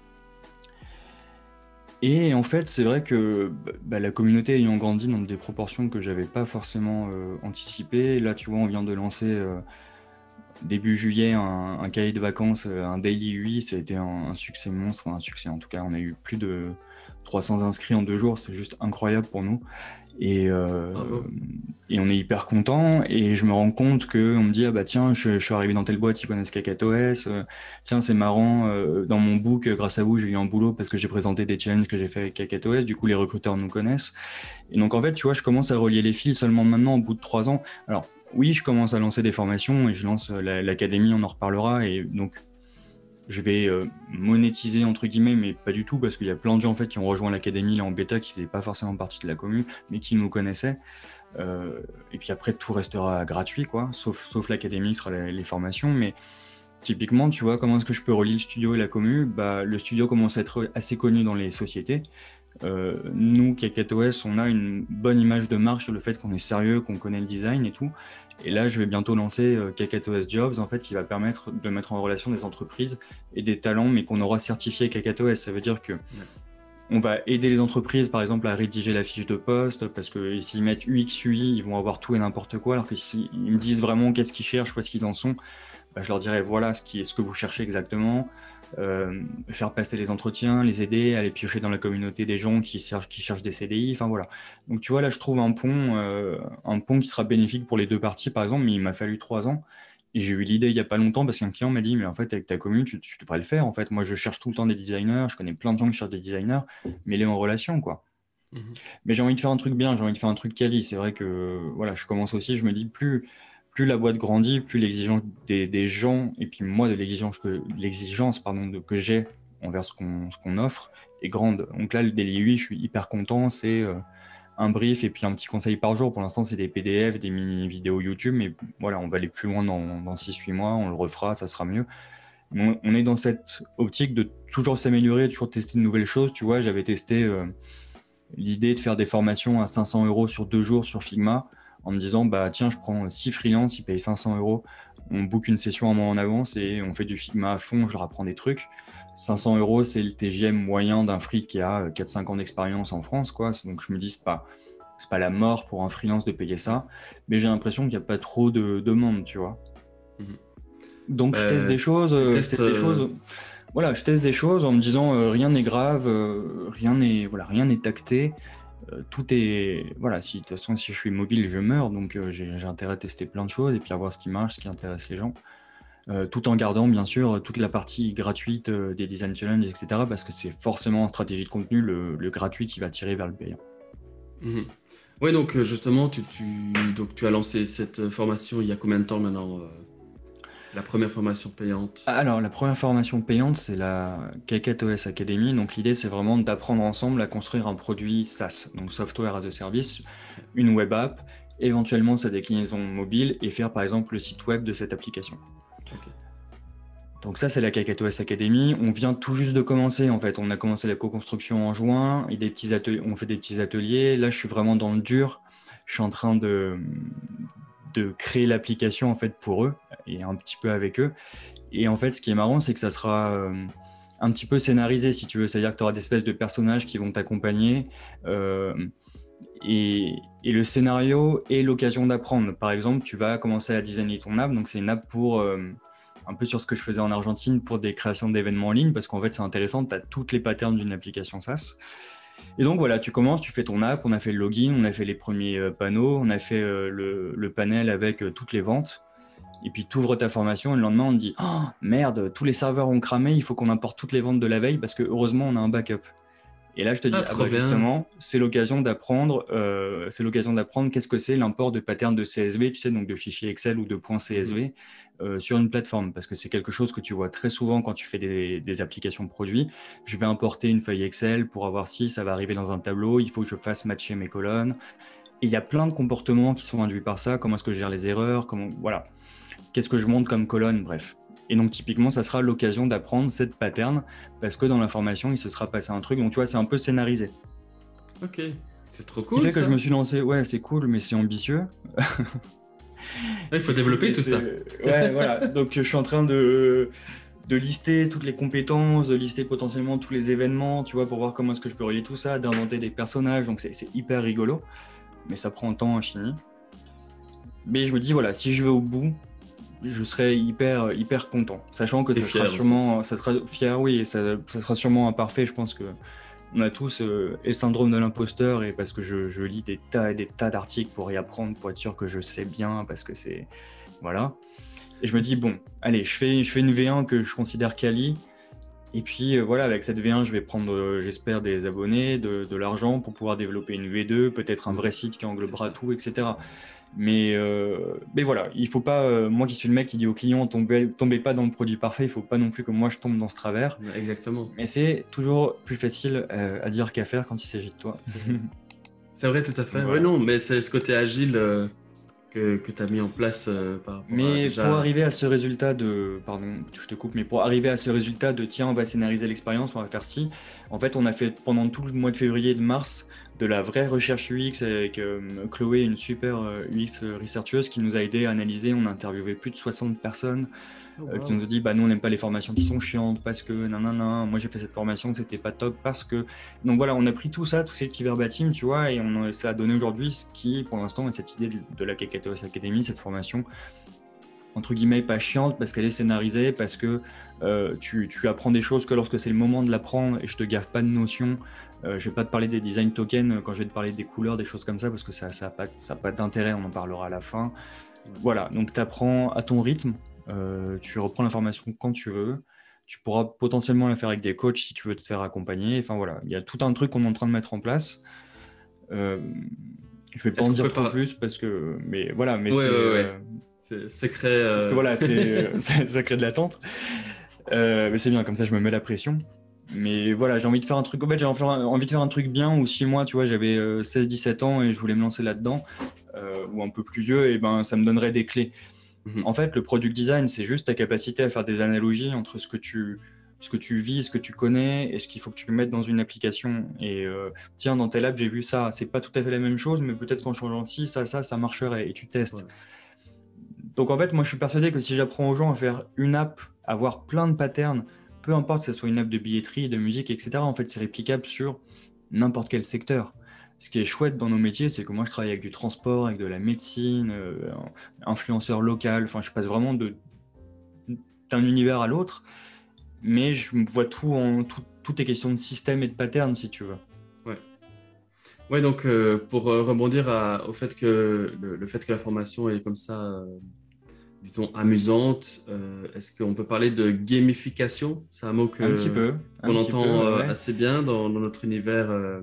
Speaker 2: Et en fait, c'est vrai que bah, la communauté ayant grandi dans des proportions que j'avais pas forcément euh, anticipées, là tu vois, on vient de lancer euh, début juillet, un, un cahier de vacances, euh, un daily U I, ça a été un, un succès monstre, enfin un succès en tout cas, on a eu plus de trois cents inscrits en deux jours, c'est juste incroyable pour nous. Et, euh,
Speaker 1: Bravo.
Speaker 2: et on est hyper content. Et je me rends compte que on me dit ah bah tiens, je, je suis arrivé dans telle boîte, ils connaissent KakaoS. Euh, tiens, c'est marrant. Euh, dans mon book, grâce à vous, j'ai eu un boulot parce que j'ai présenté des challenges que j'ai fait avec KakaoS. Du coup, les recruteurs nous connaissent. Et donc en fait, tu vois, je commence à relier les fils seulement maintenant, au bout de trois ans. Alors oui, je commence à lancer des formations et je lance la- l'académie, on en reparlera. Et donc je vais euh, monétiser entre guillemets, mais pas du tout parce qu'il y a plein de gens en fait qui ont rejoint l'académie là en bêta qui faisaient pas forcément partie de la commune, mais qui nous connaissaient. Euh, et puis après tout restera gratuit quoi, sauf sauf l'académie sera les, les formations. Mais typiquement, tu vois, comment est-ce que je peux relier le studio et la commu? Bah le studio commence à être assez connu dans les sociétés. Euh, nous, KakaoS, on a une bonne image de marque sur le fait qu'on est sérieux, qu'on connaît le design et tout. Et là, je vais bientôt lancer euh, KakaoS Jobs, en fait, qui va permettre de mettre en relation des entreprises et des talents, mais qu'on aura certifié KakaoS. Ça veut dire que
Speaker 1: Ouais.
Speaker 2: on va aider les entreprises, par exemple, à rédiger la fiche de poste, parce que s'ils mettent U X, U I, ils vont avoir tout et n'importe quoi, alors que s'ils me disent vraiment qu'est-ce qu'ils cherchent, où est-ce qu'ils en sont, bah, je leur dirais voilà ce, qui est, ce que vous cherchez exactement, euh, faire passer les entretiens, les aider, aller piocher dans la communauté des gens qui cherchent, qui cherchent des C D I, enfin voilà. Donc tu vois, là, je trouve un pont, euh, un pont qui sera bénéfique pour les deux parties, par exemple, mais il m'a fallu trois ans. Et j'ai eu l'idée il y a pas longtemps parce qu'un client m'a dit, mais en fait, avec ta commune, tu, tu devrais le faire. En fait, moi, je cherche tout le temps des designers, je connais plein de gens qui cherchent des designers, mais les en relation, quoi.
Speaker 1: Mhm.
Speaker 2: Mais j'ai envie de faire un truc bien, j'ai envie de faire un truc quali. C'est vrai que voilà, je commence aussi, je me dis plus, plus la boîte grandit, plus l'exigence des, des gens, et puis moi de l'exigence que l'exigence pardon de, que j'ai envers ce qu'on ce qu'on offre est grande. Donc là, le Daily U I, je suis hyper content. C'est euh, un brief et puis un petit conseil par jour. Pour l'instant, c'est des P D F, des mini vidéos YouTube, mais voilà, on va aller plus loin dans, dans six huit mois, on le refera, ça sera mieux. On, on est dans cette optique de toujours s'améliorer, toujours tester de nouvelles choses. Tu vois, j'avais testé euh, l'idée de faire des formations à cinq cents euros sur deux jours sur Figma en me disant bah tiens je prends six freelances, ils payent cinq cents euros, on book une session un mois en avance et on fait du Figma à fond, je leur apprends des trucs. cinq cents euros c'est le T J M moyen d'un free qui a quatre cinq ans d'expérience en France quoi, donc je me dis c'est pas c'est pas la mort pour un freelance de payer ça, mais j'ai l'impression qu'il n'y a pas trop de demande, tu vois.
Speaker 1: Mhm.
Speaker 2: Donc je teste
Speaker 1: Bah,
Speaker 2: des choses,
Speaker 1: tu
Speaker 2: euh, je
Speaker 1: testes.
Speaker 2: teste des
Speaker 1: euh,
Speaker 2: choses. Voilà, je teste des choses en me disant euh, rien n'est grave, euh, rien n'est voilà, rien n'est acté. Euh, tout est voilà, si de toute façon si je suis mobile, je meurs, donc euh, j'ai j'ai intérêt à tester plein de choses et puis à voir ce qui marche, ce qui intéresse les gens. Euh, tout en gardant bien sûr toute la partie gratuite euh, des design challenges, et cetera. Parce que c'est forcément en stratégie de contenu le, le gratuit qui va tirer vers le payant.
Speaker 1: mhm. Ouais, donc euh, justement, tu, tu, donc, tu as lancé cette euh, formation il y a combien de temps maintenant, euh, la première formation payante?
Speaker 2: Alors, la première formation payante, c'est la KaikaTOS Academy. Donc, l'idée, c'est vraiment d'apprendre ensemble à construire un produit SaaS, donc Software as a Service,
Speaker 1: Ok.
Speaker 2: une web app, éventuellement sa déclinaison mobile et faire par exemple le site web de cette application.
Speaker 1: Ok.
Speaker 2: Donc ça, c'est la KaikaTOS Academy. On vient tout juste de commencer, en fait. On a commencé la co-construction en juin et des petits ateliers, on fait des petits ateliers. Là, je suis vraiment dans le dur. Je suis en train de, de créer l'application, en fait, pour eux et un petit peu avec eux. Et en fait, ce qui est marrant, c'est que ça sera euh, un petit peu scénarisé, si tu veux. C'est-à-dire que tu auras des espèces de personnages qui vont t'accompagner. Euh, et, et le scénario est l'occasion d'apprendre. Par exemple, tu vas commencer à designer ton app. Donc, c'est une app pour, euh, un peu sur ce que je faisais en Argentine, pour des créations d'événements en ligne, parce qu'en fait, c'est intéressant. Tu as toutes les patterns d'une application SaaS. Et donc, voilà, tu commences, tu fais ton app. On a fait le login, on a fait les premiers euh, panneaux, on a fait euh, le, le panel avec euh, toutes les ventes. Et puis tu ouvres ta formation et le lendemain on te dit oh, merde, tous les serveurs ont cramé, il faut qu'on importe toutes les ventes de la veille parce que heureusement on a un backup. Et là je te dis
Speaker 1: Ah,
Speaker 2: ah
Speaker 1: trop
Speaker 2: bah
Speaker 1: bien.
Speaker 2: justement c'est l'occasion d'apprendre euh, c'est l'occasion d'apprendre qu'est-ce que c'est l'import de patterns de C S V, tu sais, donc de fichiers Excel ou de points
Speaker 1: Mhm.
Speaker 2: C S V euh, sur une plateforme, parce que c'est quelque chose que tu vois très souvent quand tu fais des, des applications produits. Je vais importer une feuille Excel pour avoir si ça va arriver dans un tableau, il faut que je fasse matcher mes colonnes. Et il y a plein de comportements qui sont induits par ça, comment est-ce que je gère les erreurs, comment voilà. Qu'est-ce que je monte comme colonne, bref. Et donc typiquement, ça sera l'occasion d'apprendre cette pattern parce que dans l'information, il se sera passé un truc. Donc tu vois, c'est un peu scénarisé.
Speaker 1: Ok. C'est trop
Speaker 2: Ce qui
Speaker 1: cool
Speaker 2: fait que je
Speaker 1: ça.
Speaker 2: me suis lancé, ouais, c'est cool, mais c'est ambitieux.
Speaker 1: Ouais, il faut
Speaker 2: C'est cool,
Speaker 1: développer
Speaker 2: mais
Speaker 1: tout ça.
Speaker 2: c'est... Ouais, voilà. Donc je suis en train de, de lister toutes les compétences, de lister potentiellement tous les événements, tu vois, pour voir comment est-ce que je peux relier tout ça, d'inventer des personnages. Donc c'est, c'est hyper rigolo, mais ça prend un temps infini. Mais je me dis, voilà, si je vais au bout, je serais hyper, hyper content, sachant que
Speaker 1: Et
Speaker 2: ça sera
Speaker 1: fier aussi.
Speaker 2: sûrement, ça sera fier, oui, et ça, ça sera sûrement imparfait. Je pense que on a tous euh, le syndrome de l'imposteur, et parce que je, je lis des tas et des tas d'articles pour y apprendre, pour être sûr que je sais bien, parce que c'est, voilà. Et je me dis bon, allez, je fais, je fais une V un que je considère quali, et puis euh, voilà, avec cette V un, je vais prendre, euh, j'espère, des abonnés, de, de l'argent pour pouvoir développer une V deux, peut-être un
Speaker 1: Mhm.
Speaker 2: vrai site qui
Speaker 1: C'est
Speaker 2: englobera
Speaker 1: ça.
Speaker 2: tout, et cetera. Mais, euh, mais voilà, il faut pas, euh, moi qui suis le mec qui dit aux clients, tombez, tombez pas dans le produit parfait, il faut pas non plus que moi je tombe dans ce travers.
Speaker 1: Ouais, exactement.
Speaker 2: Mais c'est toujours plus facile euh, à dire qu'à faire quand il s'agit de toi.
Speaker 1: C'est vrai. C'est vrai, tout à
Speaker 2: Donc
Speaker 1: fait. Ouais,
Speaker 2: voilà.
Speaker 1: non, mais c'est ce côté agile euh, que, que tu as mis en place euh, par rapport à
Speaker 2: Mais pour
Speaker 1: déjà.
Speaker 2: arriver à ce résultat de, pardon, je te coupe, mais pour arriver à ce résultat de tiens, on va scénariser l'expérience, on va faire ci. En fait, on a fait pendant tout le mois de février et de mars, de la vraie recherche U X avec euh, Chloé, une super euh, U X researcheuse qui nous a aidé à analyser. On a interviewé plus de soixante personnes
Speaker 1: Oh,
Speaker 2: euh, qui
Speaker 1: wow.
Speaker 2: nous ont dit bah nous on n'aime pas les formations qui sont chiantes parce que nanana, moi j'ai fait cette formation, c'était pas top parce que. Donc voilà, on a pris tout ça, tous ces petits verbatim, tu vois, et on, ça a donné aujourd'hui ce qui, pour l'instant, est cette idée de, de la Kakatoes Academy, cette formation entre guillemets pas chiante parce qu'elle est scénarisée, parce que euh, tu, tu apprends des choses que lorsque c'est le moment de l'apprendre et je te gaffe pas de notions. Euh, je vais pas te parler des design tokens quand je vais te parler des couleurs, des choses comme ça, parce que ça n'a ça pas, ça pas d'intérêt, on en parlera à la fin. Voilà, donc tu apprends à ton rythme, euh, tu reprends l'information quand tu veux, tu pourras potentiellement la faire avec des coachs si tu veux te faire accompagner. Enfin voilà, il y a tout un truc qu'on est en train de mettre en place. Euh, je vais pas
Speaker 1: Est-ce
Speaker 2: en
Speaker 1: qu'on
Speaker 2: dire
Speaker 1: peut
Speaker 2: trop
Speaker 1: par...
Speaker 2: plus parce que, mais voilà, mais
Speaker 1: Ouais,
Speaker 2: c'est
Speaker 1: ouais,
Speaker 2: euh,
Speaker 1: ouais. C'est secret.
Speaker 2: parce que
Speaker 1: euh,
Speaker 2: voilà, c'est ça, ça crée de l'attente. Euh, mais c'est bien, comme ça je me mets la pression. Mais voilà, j'ai envie de faire un truc. En fait, j'ai envie de faire un truc bien où si moi, tu vois, j'avais euh, seize dix-sept ans et je voulais me lancer là-dedans, euh, ou un peu plus vieux, et ben ça me donnerait des clés.
Speaker 1: Mhm.
Speaker 2: En fait, le product design, c'est juste ta capacité à faire des analogies entre ce que tu, ce que tu vis, ce que tu connais et ce qu'il faut que tu mettes dans une application. Et euh, tiens, dans tel app, j'ai vu ça. C'est pas tout à fait la même chose, mais peut-être qu'en changeant ci, ça, ça, ça marcherait. Et tu
Speaker 1: Ouais.
Speaker 2: testes. Donc en fait, moi, je suis persuadé que si j'apprends aux gens à faire une app, à avoir plein de patterns, peu importe que ce soit une app de billetterie, de musique, et cetera, en fait, c'est réplicable sur n'importe quel secteur. Ce qui est chouette dans nos métiers, c'est que moi, je travaille avec du transport, avec de la médecine, euh, influenceur local. Enfin, je passe vraiment de, d'un univers à l'autre, mais je vois tout en tout, tout est question de système et de pattern, si tu veux.
Speaker 1: Ouais. Ouais, donc euh, pour euh, rebondir à- au fait que le, le fait que la formation est comme ça, euh, disons, amusante, euh, est-ce qu'on peut parler de gamification? C'est un mot
Speaker 2: Un petit
Speaker 1: que,
Speaker 2: peu, un
Speaker 1: qu'on
Speaker 2: petit peu,
Speaker 1: entend
Speaker 2: ouais,
Speaker 1: euh,
Speaker 2: ouais.
Speaker 1: assez bien dans, dans notre univers. euh,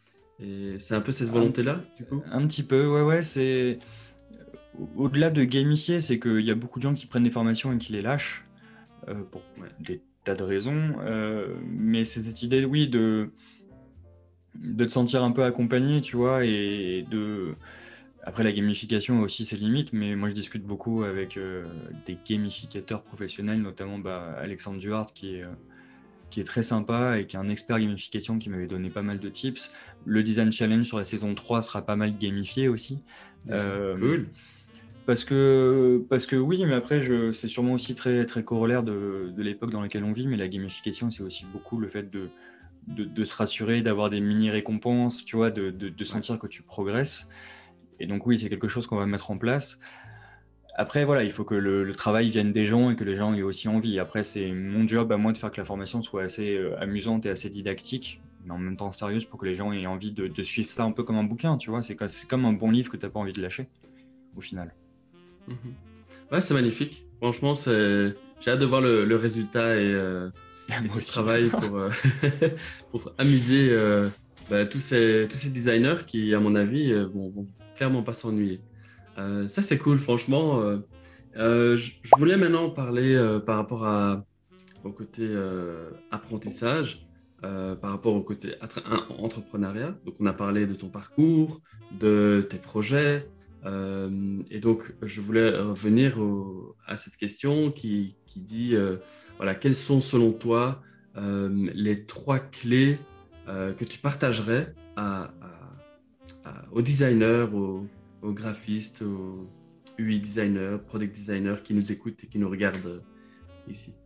Speaker 1: et c'est un peu cette
Speaker 2: Un,
Speaker 1: volonté-là, du coup?
Speaker 2: un petit peu, ouais, ouais. C'est au-delà de gamifier, c'est qu'il y a beaucoup de gens qui prennent des formations et qui les lâchent euh, pour
Speaker 1: Ouais.
Speaker 2: des tas de raisons. Euh, mais c'est cette idée, oui, de de te sentir un peu accompagné, tu vois, et de. Après, la gamification a aussi ses limites, mais moi je discute beaucoup avec euh, des gamificateurs professionnels, notamment bah, Alexandre Duhart, qui est, euh, qui est très sympa et qui est un expert gamification qui m'avait donné pas mal de tips. Le Design Challenge sur la saison trois sera pas mal gamifié aussi.
Speaker 1: Déjà.
Speaker 2: Euh,
Speaker 1: Cool.
Speaker 2: parce que, parce que oui, mais après, je, c'est sûrement aussi très, très corollaire de, de l'époque dans laquelle on vit, mais la gamification, c'est aussi beaucoup le fait de, de, de se rassurer, d'avoir des mini-récompenses, tu vois, de, de, de
Speaker 1: Ouais.
Speaker 2: sentir que tu progresses. Et donc oui, c'est quelque chose qu'on va mettre en place. Après, voilà, il faut que le, le travail vienne des gens et que les gens aient aussi envie. Après, c'est mon job à moi de faire que la formation soit assez euh, amusante et assez didactique, mais en même temps sérieuse pour que les gens aient envie de, de suivre ça un peu comme un bouquin, tu vois. C'est comme, c'est comme un bon livre que tu n'as pas envie de lâcher, au final.
Speaker 1: Mhm. Ouais, c'est magnifique. Franchement, c'est... j'ai hâte de voir le, le résultat et, euh, et
Speaker 2: Moi
Speaker 1: tout ce
Speaker 2: aussi.
Speaker 1: travail pour, euh, pour amuser euh, bah, tous ces, tous ces designers qui, à mon avis, euh, vont, vont clairement pas s'ennuyer. Euh, ça, c'est cool, franchement. Euh, euh, je, je voulais maintenant parler euh, par rapport à, au côté euh, apprentissage, euh, par rapport au côté atra- un- entrepreneuriat. Donc, on a parlé de ton parcours, de tes projets. euh, et donc, je voulais revenir au- à cette question qui, qui dit, euh, voilà, quelles sont selon toi euh, les trois clés euh, que tu partagerais à, à- à- aux designers, aux, aux graphistes, aux U I designers, product designers qui nous écoutent et qui nous regardent euh, ici?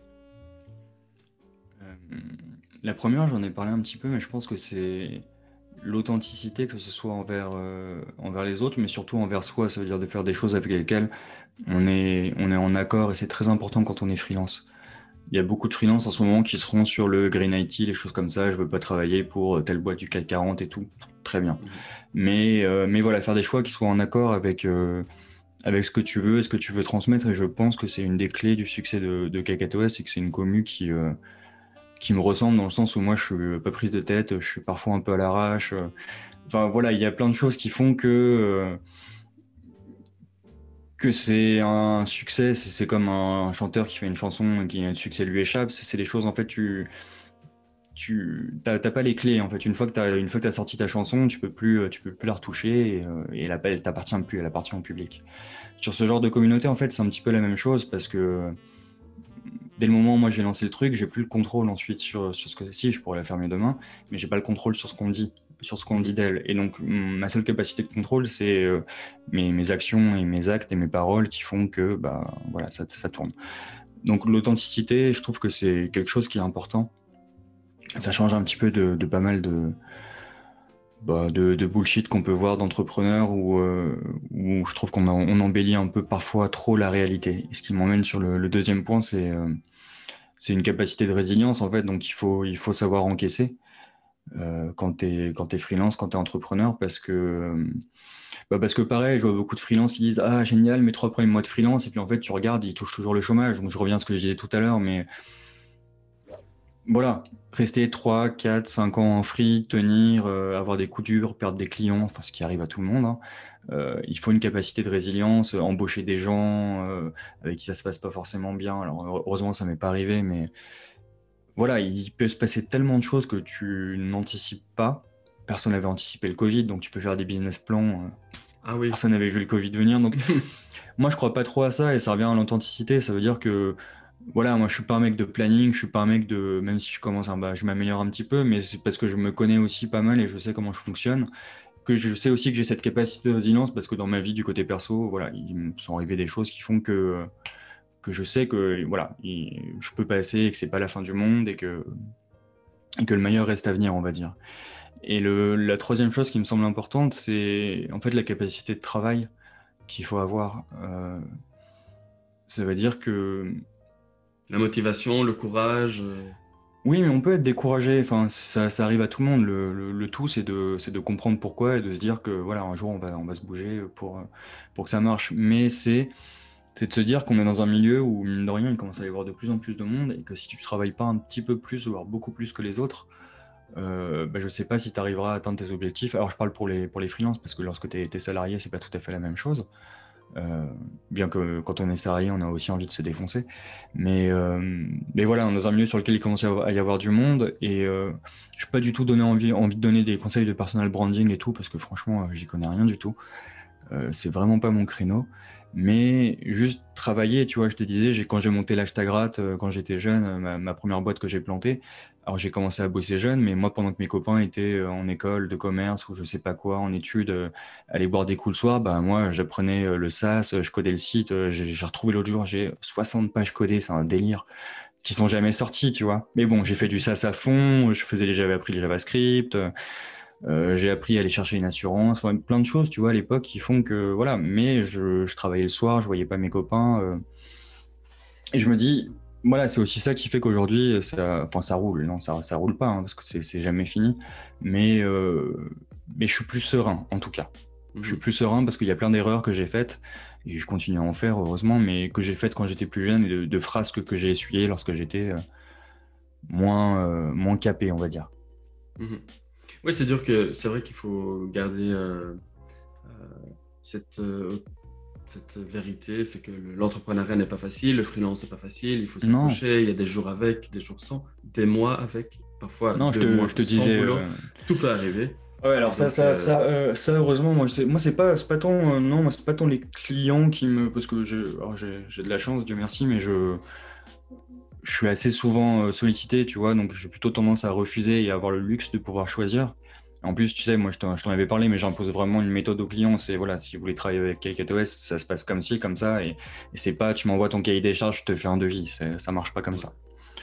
Speaker 2: Euh, la première, j'en ai parlé un petit peu, mais je pense que c'est l'authenticité, que ce soit envers, euh, envers les autres, mais surtout envers soi. Ça veut dire de faire des choses avec lesquelles on est, on est en accord, et c'est très important quand on est freelance. Il y a beaucoup de freelance en ce moment qui seront sur le Green I T, les choses comme ça. Je veux pas travailler pour telle boîte du CAC quarante et tout. Très bien.
Speaker 1: Mhm.
Speaker 2: Mais, euh, mais voilà, faire des choix qui soient en accord avec, euh, avec ce que tu veux et ce que tu veux transmettre. Et je pense que c'est une des clés du succès de, de Kakatoa, c'est que c'est une commu qui, euh, qui me ressemble dans le sens où moi je suis pas prise de tête, je suis parfois un peu à l'arrache. euh. Enfin voilà, il y a plein de choses qui font que, euh, que c'est un succès. C'est c'est comme un chanteur qui fait une chanson et qui le succès lui échappe. C'est c'est des choses en fait, tu tu t'as t'as pas les clés en fait. Une fois que t'as une fois que t'as sorti ta chanson, tu peux plus tu peux plus la retoucher et, euh, et elle, elle t'appartient plus, elle appartient au public. Sur ce genre de communauté en fait, c'est un petit peu la même chose parce que dès le moment où moi j'ai lancé le truc, j'ai plus le contrôle ensuite sur, sur ce que si je pourrais la fermer demain, mais j'ai pas le contrôle sur ce qu'on me dit. sur ce qu'on dit d'elle. Et donc, ma seule capacité de contrôle, c'est euh, mes, mes actions et mes actes et mes paroles qui font que bah, voilà, ça, ça tourne. Donc, l'authenticité, je trouve que c'est quelque chose qui est important. Ça change un petit peu de, de pas mal de, bah, de, de bullshit qu'on peut voir d'entrepreneurs où, euh, où je trouve qu'on en- on embellit un peu parfois trop la réalité. Et ce qui m'emmène sur le, le deuxième point, c'est euh, c'est une capacité de résilience en fait. Donc, il faut, il faut savoir encaisser. Euh, quand t'es quand t'es freelance, quand t'es entrepreneur, parce que euh, bah parce que pareil, je vois beaucoup de freelance qui disent ah génial mes trois premiers mois de freelance et puis en fait tu regardes ils touchent toujours le chômage. Donc je reviens à ce que je disais tout à l'heure, mais voilà, rester trois, quatre, cinq ans en free, tenir, euh, avoir des coups durs, perdre des clients, enfin ce qui arrive à tout le monde. Hein. Euh, il faut une capacité de résilience, euh, embaucher des gens euh, avec qui ça se passe pas forcément bien. Alors heureusement ça m'est pas arrivé, mais voilà, il peut se passer tellement de choses que tu n'anticipes pas. Personne n'avait anticipé le Covid, donc tu peux faire des business plans. euh,
Speaker 1: Ah oui.
Speaker 2: Personne n'avait vu le Covid venir. Donc moi, je crois pas trop à ça et ça revient à l'authenticité. Ça veut dire que, voilà, moi, je suis pas un mec de planning, je suis pas un mec de, même si je commence, à, bah, je m'améliore un petit peu, mais c'est parce que je me connais aussi pas mal et je sais comment je fonctionne. Que je sais aussi que j'ai cette capacité de résilience parce que dans ma vie, du côté perso, voilà, il me sont arrivées des choses qui font que, que je sais que, voilà, il- je peux passer et que c'est pas la fin du monde et que, et que le meilleur reste à venir, on va dire. Et le, la troisième chose qui me semble importante, c'est en fait la capacité de travail qu'il faut avoir. Euh, ça veut dire que
Speaker 1: La motivation, le courage. euh,
Speaker 2: oui, mais on peut être découragé. Enfin, ça, ça arrive à tout le monde. Le, le, le tout, c'est de, c'est de comprendre pourquoi et de se dire que voilà, un jour on va, on va se bouger pour, pour que ça marche. Mais c'est, c'est de se dire qu'on est dans un milieu où mine de rien, il commence à y avoir de plus en plus de monde et que si tu travailles pas un petit peu plus, voire beaucoup plus que les autres, euh, bah, je sais pas si tu arriveras à atteindre tes objectifs. Alors je parle pour les, pour les freelances parce que lorsque tu es salarié, c'est pas tout à fait la même chose. Euh, bien que quand on est salarié, on a aussi envie de se défoncer. Mais, euh, mais voilà, on est dans un milieu sur lequel il commence à y avoir du monde et euh, je suis pas du tout donné envie, envie de donner des conseils de personal branding et tout parce que franchement, euh, j'y connais rien du tout. Euh, c'est vraiment pas mon créneau. Mais juste travailler, tu vois, je te disais, j'ai, quand j'ai monté l'Hashtagrat, euh, quand j'étais jeune, euh, ma, ma première boîte que j'ai plantée, alors j'ai commencé à bosser jeune, mais moi, pendant que mes copains étaient euh, en école de commerce ou je sais pas quoi, en études, euh, aller boire des coups le soir, bah moi, j'apprenais euh, le SaaS, euh, je codais le site, euh, j'ai, j'ai retrouvé l'autre jour, j'ai soixante pages codées, c'est un délire, qui sont jamais sorties, tu vois. Mais bon, j'ai fait du SaaS à fond, je faisais, j'avais appris le JavaScript, euh, euh, j'ai appris à aller chercher une assurance, enfin, plein de choses, tu vois, à l'époque, qui font que, voilà, mais je, je travaillais le soir, je voyais pas mes copains, euh, et je me dis, voilà, c'est aussi ça qui fait qu'aujourd'hui, ça, enfin, ça roule, non, ça, ça roule pas, hein, parce que c'est, c'est jamais fini, mais, euh, mais je suis plus serein, en tout cas. Je suis
Speaker 1: mhm.
Speaker 2: plus serein parce qu'il y a plein d'erreurs que j'ai faites, et je continue à en faire, heureusement, mais que j'ai faites quand j'étais plus jeune, et de, de frasques que j'ai essuyées lorsque j'étais euh, moins, euh, moins capé, on va dire.
Speaker 1: Mhm. Oui, c'est dur que c'est vrai qu'il faut garder euh, euh, cette, euh, cette vérité, c'est que le- l'entrepreneuriat n'est pas facile, le freelance n'est pas facile, il faut
Speaker 2: Non,
Speaker 1: s'accrocher, il y a des jours avec, des jours sans, des mois avec, parfois
Speaker 2: non, je
Speaker 1: deux
Speaker 2: te,
Speaker 1: mois
Speaker 2: je te
Speaker 1: sans
Speaker 2: disais.
Speaker 1: boulot,
Speaker 2: euh,
Speaker 1: tout peut arriver.
Speaker 2: Ouais,
Speaker 1: Et
Speaker 2: alors ça,
Speaker 1: donc,
Speaker 2: ça,
Speaker 1: euh,
Speaker 2: ça, euh, ça, heureusement, moi, c'est, moi, c'est pas, c'est pas tant, euh, non, moi, c'est pas tant les clients qui me, parce que je, alors, j'ai, j'ai de la chance, Dieu merci, mais je, je suis assez souvent euh, sollicité, tu vois, donc j'ai plutôt tendance à refuser et à avoir le luxe de pouvoir choisir. En plus, tu sais, moi, je t'en, je t'en avais parlé, mais j'impose vraiment une méthode aux clients. C'est, voilà, si vous voulez travailler avec KaikaTOS, ça se passe comme ci, comme ça, et, et c'est pas, tu m'envoies ton cahier des charges, je te fais un devis. C'est- ça marche pas comme
Speaker 1: ouais.
Speaker 2: ça.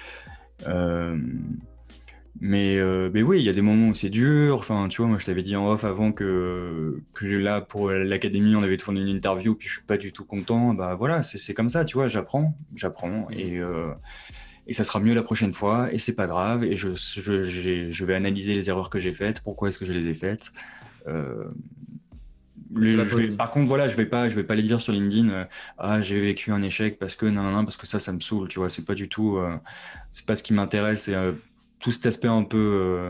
Speaker 2: Euh, Mais, euh, mais oui, il y a des moments où c'est dur. Enfin, tu vois, moi, je t'avais dit en off avant que, que j'ai- là, pour l'académie, on avait tourné une interview, puis je suis pas du tout content. Bah voilà, c'est c'est comme ça, tu vois, j'apprends, j'apprends,
Speaker 1: Mhm.
Speaker 2: et, euh, et ça sera mieux la prochaine fois, et c'est pas grave, et je, je, j'ai- je vais analyser les erreurs que j'ai faites, pourquoi est-ce que je les ai faites. Euh,
Speaker 1: Ouais, c'est
Speaker 2: le-
Speaker 1: la
Speaker 2: je vais,
Speaker 1: bonne.
Speaker 2: par contre, voilà, je vais pas, je vais pas les dire sur LinkedIn, euh, ah, j'ai vécu un échec parce que, non, non, non, parce que ça, ça me saoule, tu vois, c'est pas du tout, euh, c'est pas ce qui m'intéresse, c'est euh, tout cet aspect un peu. euh,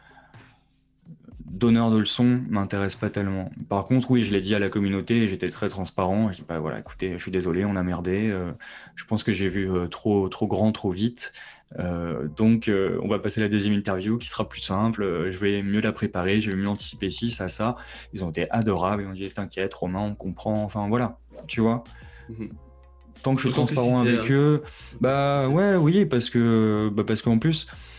Speaker 2: donneur de leçons m'intéresse pas tellement. Par contre, oui, je l'ai dit à la communauté et j'étais très transparent. Je dis, bah voilà, écoutez, je suis désolé, on a merdé. euh, je pense que j'ai vu euh, trop, trop grand, trop vite. Euh, donc, euh, on va passer à la deuxième interview qui sera plus simple. Euh, je vais mieux la préparer, je vais mieux anticiper ci, ça, ça. Ils ont été adorables. Ils m'ont dit, t'inquiète, Romain, on comprend. Enfin, voilà, tu vois.
Speaker 1: Mhm.
Speaker 2: Tant que je suis transparent
Speaker 1: Authenticité,
Speaker 2: avec
Speaker 1: hein.
Speaker 2: eux, bah
Speaker 1: Authenticité.
Speaker 2: ouais, oui, parce que, bah parce qu'en plus,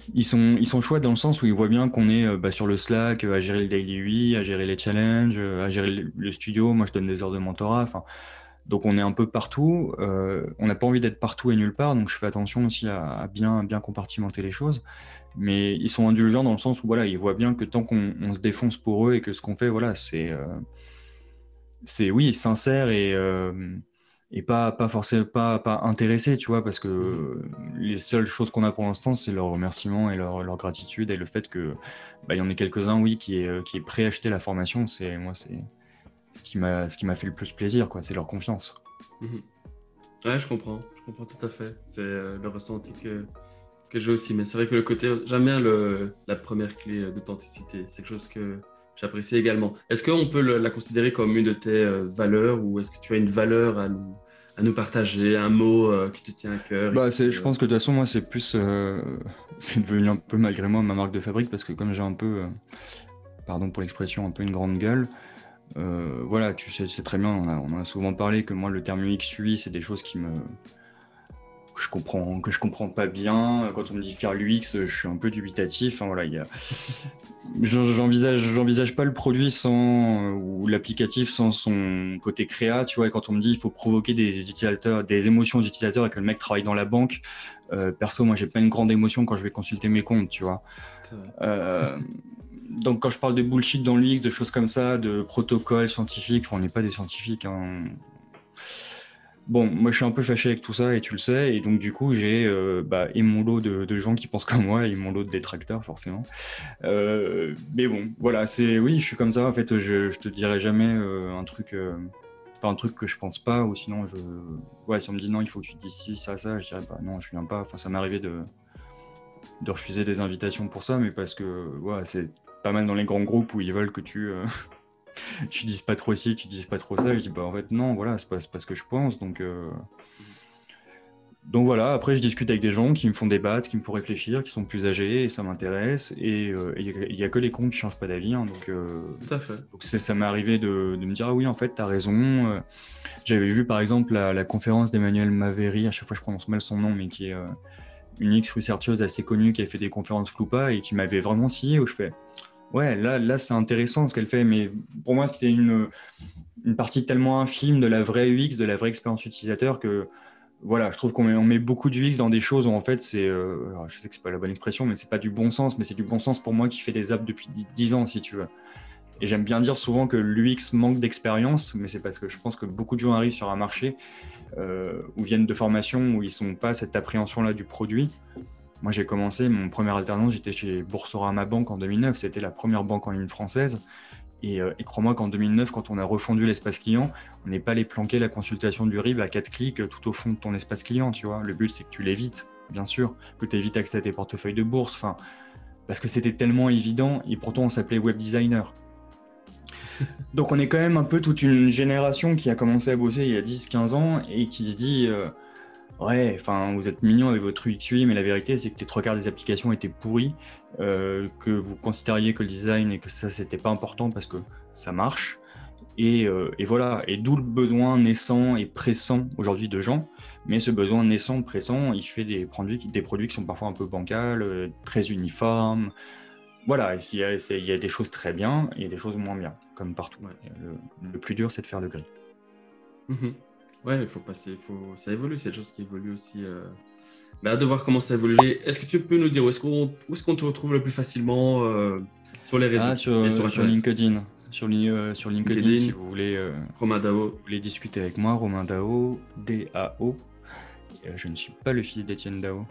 Speaker 2: Ils sont, ils sont chouettes dans le sens où ils voient bien qu'on est euh, bah, sur le Slack, euh, à gérer le daily oui, à gérer les challenges, euh, à gérer le, le studio. Moi, je donne des heures de mentorat. Enfin, donc, on est un peu partout. Euh, on n'a pas envie d'être partout et nulle part. Donc, je fais attention aussi à, à bien, bien compartimenter les choses. Mais ils sont indulgents dans le sens où voilà, ils voient bien que tant qu'on on se défonce pour eux et que ce qu'on fait, voilà, c'est, euh, c'est oui, sincère et, euh, et pas, pas forcément pas, pas intéressé, tu vois, parce
Speaker 1: Mhm.
Speaker 2: que les seules choses qu'on a pour l'instant, c'est leur remerciement et leur, leur gratitude et le fait que bah, il y en ait quelques-uns, oui, qui est, qui est prêt à acheter la formation, c'est moi, c'est ce qui m'a ce qui m'a fait le plus plaisir, quoi, c'est leur confiance.
Speaker 1: Mhm. Ouais, je comprends, je comprends tout à fait. C'est euh, le ressenti que, que j'ai aussi. Mais c'est vrai que le côté, j'aime bien le, la première clé euh, d'authenticité. C'est quelque chose que j'apprécie également. Est-ce qu'on peut le- la considérer comme une de tes euh, valeurs ou est-ce que tu as une valeur à nous, à nous partager, un mot euh, qui te tient à cœur et
Speaker 2: Bah,
Speaker 1: qui
Speaker 2: c'est, je
Speaker 1: te...
Speaker 2: pense que de toute façon, moi, c'est plus, euh, c'est devenu un peu malgré moi ma marque de fabrique parce que comme j'ai un peu, euh, pardon pour l'expression, un peu une grande gueule. Euh, voilà, tu sais, c'est très bien, on, a- on en a souvent parlé que moi le terme U X U I c'est des choses qui me que je comprends que je comprends pas bien. Quand on me dit faire l'U X, je suis un peu dubitatif. Enfin, voilà, il y a... j'en- j'envisage j'envisage pas le produit sans ou l'applicatif sans son côté créa, tu vois. Et quand on me dit il faut provoquer des utilisateurs, des émotions d'utilisateurs et que le mec travaille dans la banque, euh, perso, moi j'ai pas une grande émotion quand je vais consulter mes comptes, tu vois.
Speaker 1: C'est vrai.
Speaker 2: Euh, donc quand je parle de bullshit dans l'U X, de choses comme ça, de protocoles scientifiques, on n'est pas des scientifiques, hein. Bon, moi je suis un peu fâché avec tout ça et tu le sais, et donc du coup j'ai euh, bah, et mon lot de, de gens qui pensent comme moi et mon lot de détracteurs forcément. Euh, mais bon, voilà, c'est oui, je suis comme ça. En fait, je, je te dirai jamais euh, un truc, euh, enfin, un truc que je pense pas, ou sinon je, ouais, si on me dit non, il faut que tu dises ci, ça, ça, je dirais bah non, je viens pas. Enfin, ça m'est arrivé de de refuser des invitations pour ça, mais parce que ouais, c'est pas mal dans les grands groupes où ils veulent que tu, euh, tu dises pas trop ci, tu dises pas trop ça. Je dis bah en fait non, voilà, c'est pas, c'est pas ce que je pense. Donc, euh,
Speaker 1: Mhm.
Speaker 2: donc voilà, après je discute avec des gens qui me font débattre, qui me font réfléchir, qui sont plus âgés, et ça m'intéresse. Et euh, il euh, y, y a que les cons qui changent pas d'avis, hein, donc, euh,
Speaker 1: Tout à fait.
Speaker 2: donc c'est- ça m'est arrivé de, de me dire ah oui en fait t'as raison. Euh, J'avais vu par exemple la, la conférence d'Emmanuel Maveri, à chaque fois je prononce mal son nom, mais qui est euh, une X-researcheuse assez connue qui a fait des conférences Floupa et qui m'avait vraiment scié où je fais ouais, là, là c'est intéressant ce qu'elle fait, mais pour moi c'était une, une partie tellement infime de la vraie U X, de la vraie expérience utilisateur que voilà, je trouve qu'on met, on met beaucoup d'U X dans des choses où en fait c'est, euh, alors, je sais que c'est pas la bonne expression, mais c'est pas du bon sens, mais c'est du bon sens pour moi qui fait des apps depuis dix ans si tu veux. Et j'aime bien dire souvent que l'U X manque d'expérience, mais c'est parce que je pense que beaucoup de gens arrivent sur un marché euh, ou viennent de formations où ils n'ont pas cette appréhension-là du produit. Moi, j'ai commencé, mon première alternance, j'étais chez Boursorama Banque en deux mille neuf. C'était la première banque en ligne française. Et, euh, et crois-moi qu'en deux mille neuf, quand on a refondu l'espace client, on n'est pas allé planquer la consultation du R I B à quatre clics euh, tout au fond de ton espace client, tu vois. Le but, c'est que tu l'évites, bien sûr, que tu évites accès à tes portefeuilles de bourse, enfin, parce que c'était tellement évident, et pourtant on s'appelait web designer. Donc on est quand même un peu toute une génération qui a commencé à bosser il y a dix quinze ans et qui se dit euh, ouais, enfin vous êtes mignon avec votre U X U I, mais la vérité c'est que les trois quarts des applications étaient pourries, euh, que vous considériez que le design et que ça c'était pas important parce que ça marche. Et, euh, et voilà, et d'où le besoin naissant et pressant aujourd'hui de gens. Mais ce besoin naissant, pressant, il fait des produits, qui- des produits qui sont parfois un peu bancals, euh, très uniformes. Voilà, et il y, a, c'est- il y a des choses très bien et des choses moins bien, comme partout.
Speaker 1: Ouais.
Speaker 2: Et Le, le plus dur, c'est de faire le gris.
Speaker 1: Mhm. Ouais, il faut passer, il faut... ça évolue, c'est des choses qui évoluent aussi. Euh... Mais hâte de voir comment ça évolue. Est-ce que tu peux nous dire où est-ce qu'on où est-ce qu'on te retrouve le plus facilement euh, sur les
Speaker 2: Ah,
Speaker 1: réseaux et sur
Speaker 2: sur, sur
Speaker 1: Internet?
Speaker 2: LinkedIn. Sur, Li- euh, sur LinkedIn, si
Speaker 1: LinkedIn,
Speaker 2: vous voulez, euh,
Speaker 1: Romain
Speaker 2: vous
Speaker 1: Dao.
Speaker 2: voulez discuter avec moi, Romain Dao, D A O. Euh, je ne suis pas le fils d'Étienne Dao.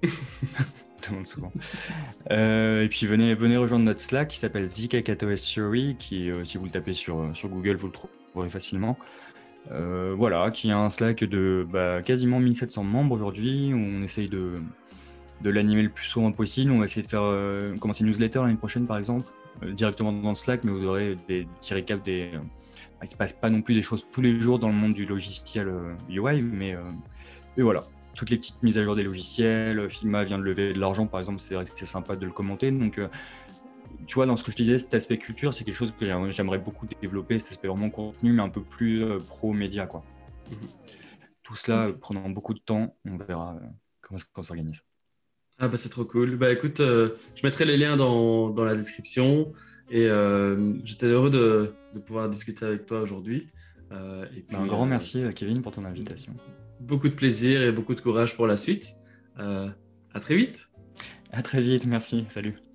Speaker 2: Je demande souvent. Euh, et puis venez, venez rejoindre notre Slack qui s'appelle ZKKTOS Theory, qui, euh, si vous le tapez sur, sur Google, vous le trouverez facilement. Euh, voilà, qui est un Slack de bah, quasiment mille sept cents membres aujourd'hui, où on essaye de, de l'animer le plus souvent possible. On va essayer de faire euh, commencer une newsletter l'année prochaine, par exemple, euh, directement dans le Slack, mais vous aurez des petits récaps des. Euh, il se passe pas non plus des choses tous les jours dans le monde du logiciel euh, U I, mais, euh, mais voilà. Toutes les petites mises à jour des logiciels, Figma vient de lever de l'argent, par exemple, c'est vrai que c'est sympa de le commenter. Donc, euh, tu vois, dans ce que je te disais, cet aspect culture, c'est quelque chose que j'aimerais beaucoup développer, cet aspect vraiment contenu, mais un peu plus euh, pro-média, quoi.
Speaker 1: Mhm.
Speaker 2: Tout cela
Speaker 1: Ok.
Speaker 2: euh, prenant beaucoup de temps, on verra euh, comment ça s'organise.
Speaker 1: Ah bah c'est trop cool. Bah écoute, euh, je mettrai les liens dans, dans la description et euh, j'étais heureux de, de pouvoir discuter avec toi aujourd'hui. Euh, et
Speaker 2: Ben, un
Speaker 1: puis
Speaker 2: grand
Speaker 1: euh,
Speaker 2: merci, euh, Kevin, pour ton invitation.
Speaker 1: beaucoup de plaisir et beaucoup de courage pour la suite. Euh, à très vite.
Speaker 2: À très vite, merci, salut.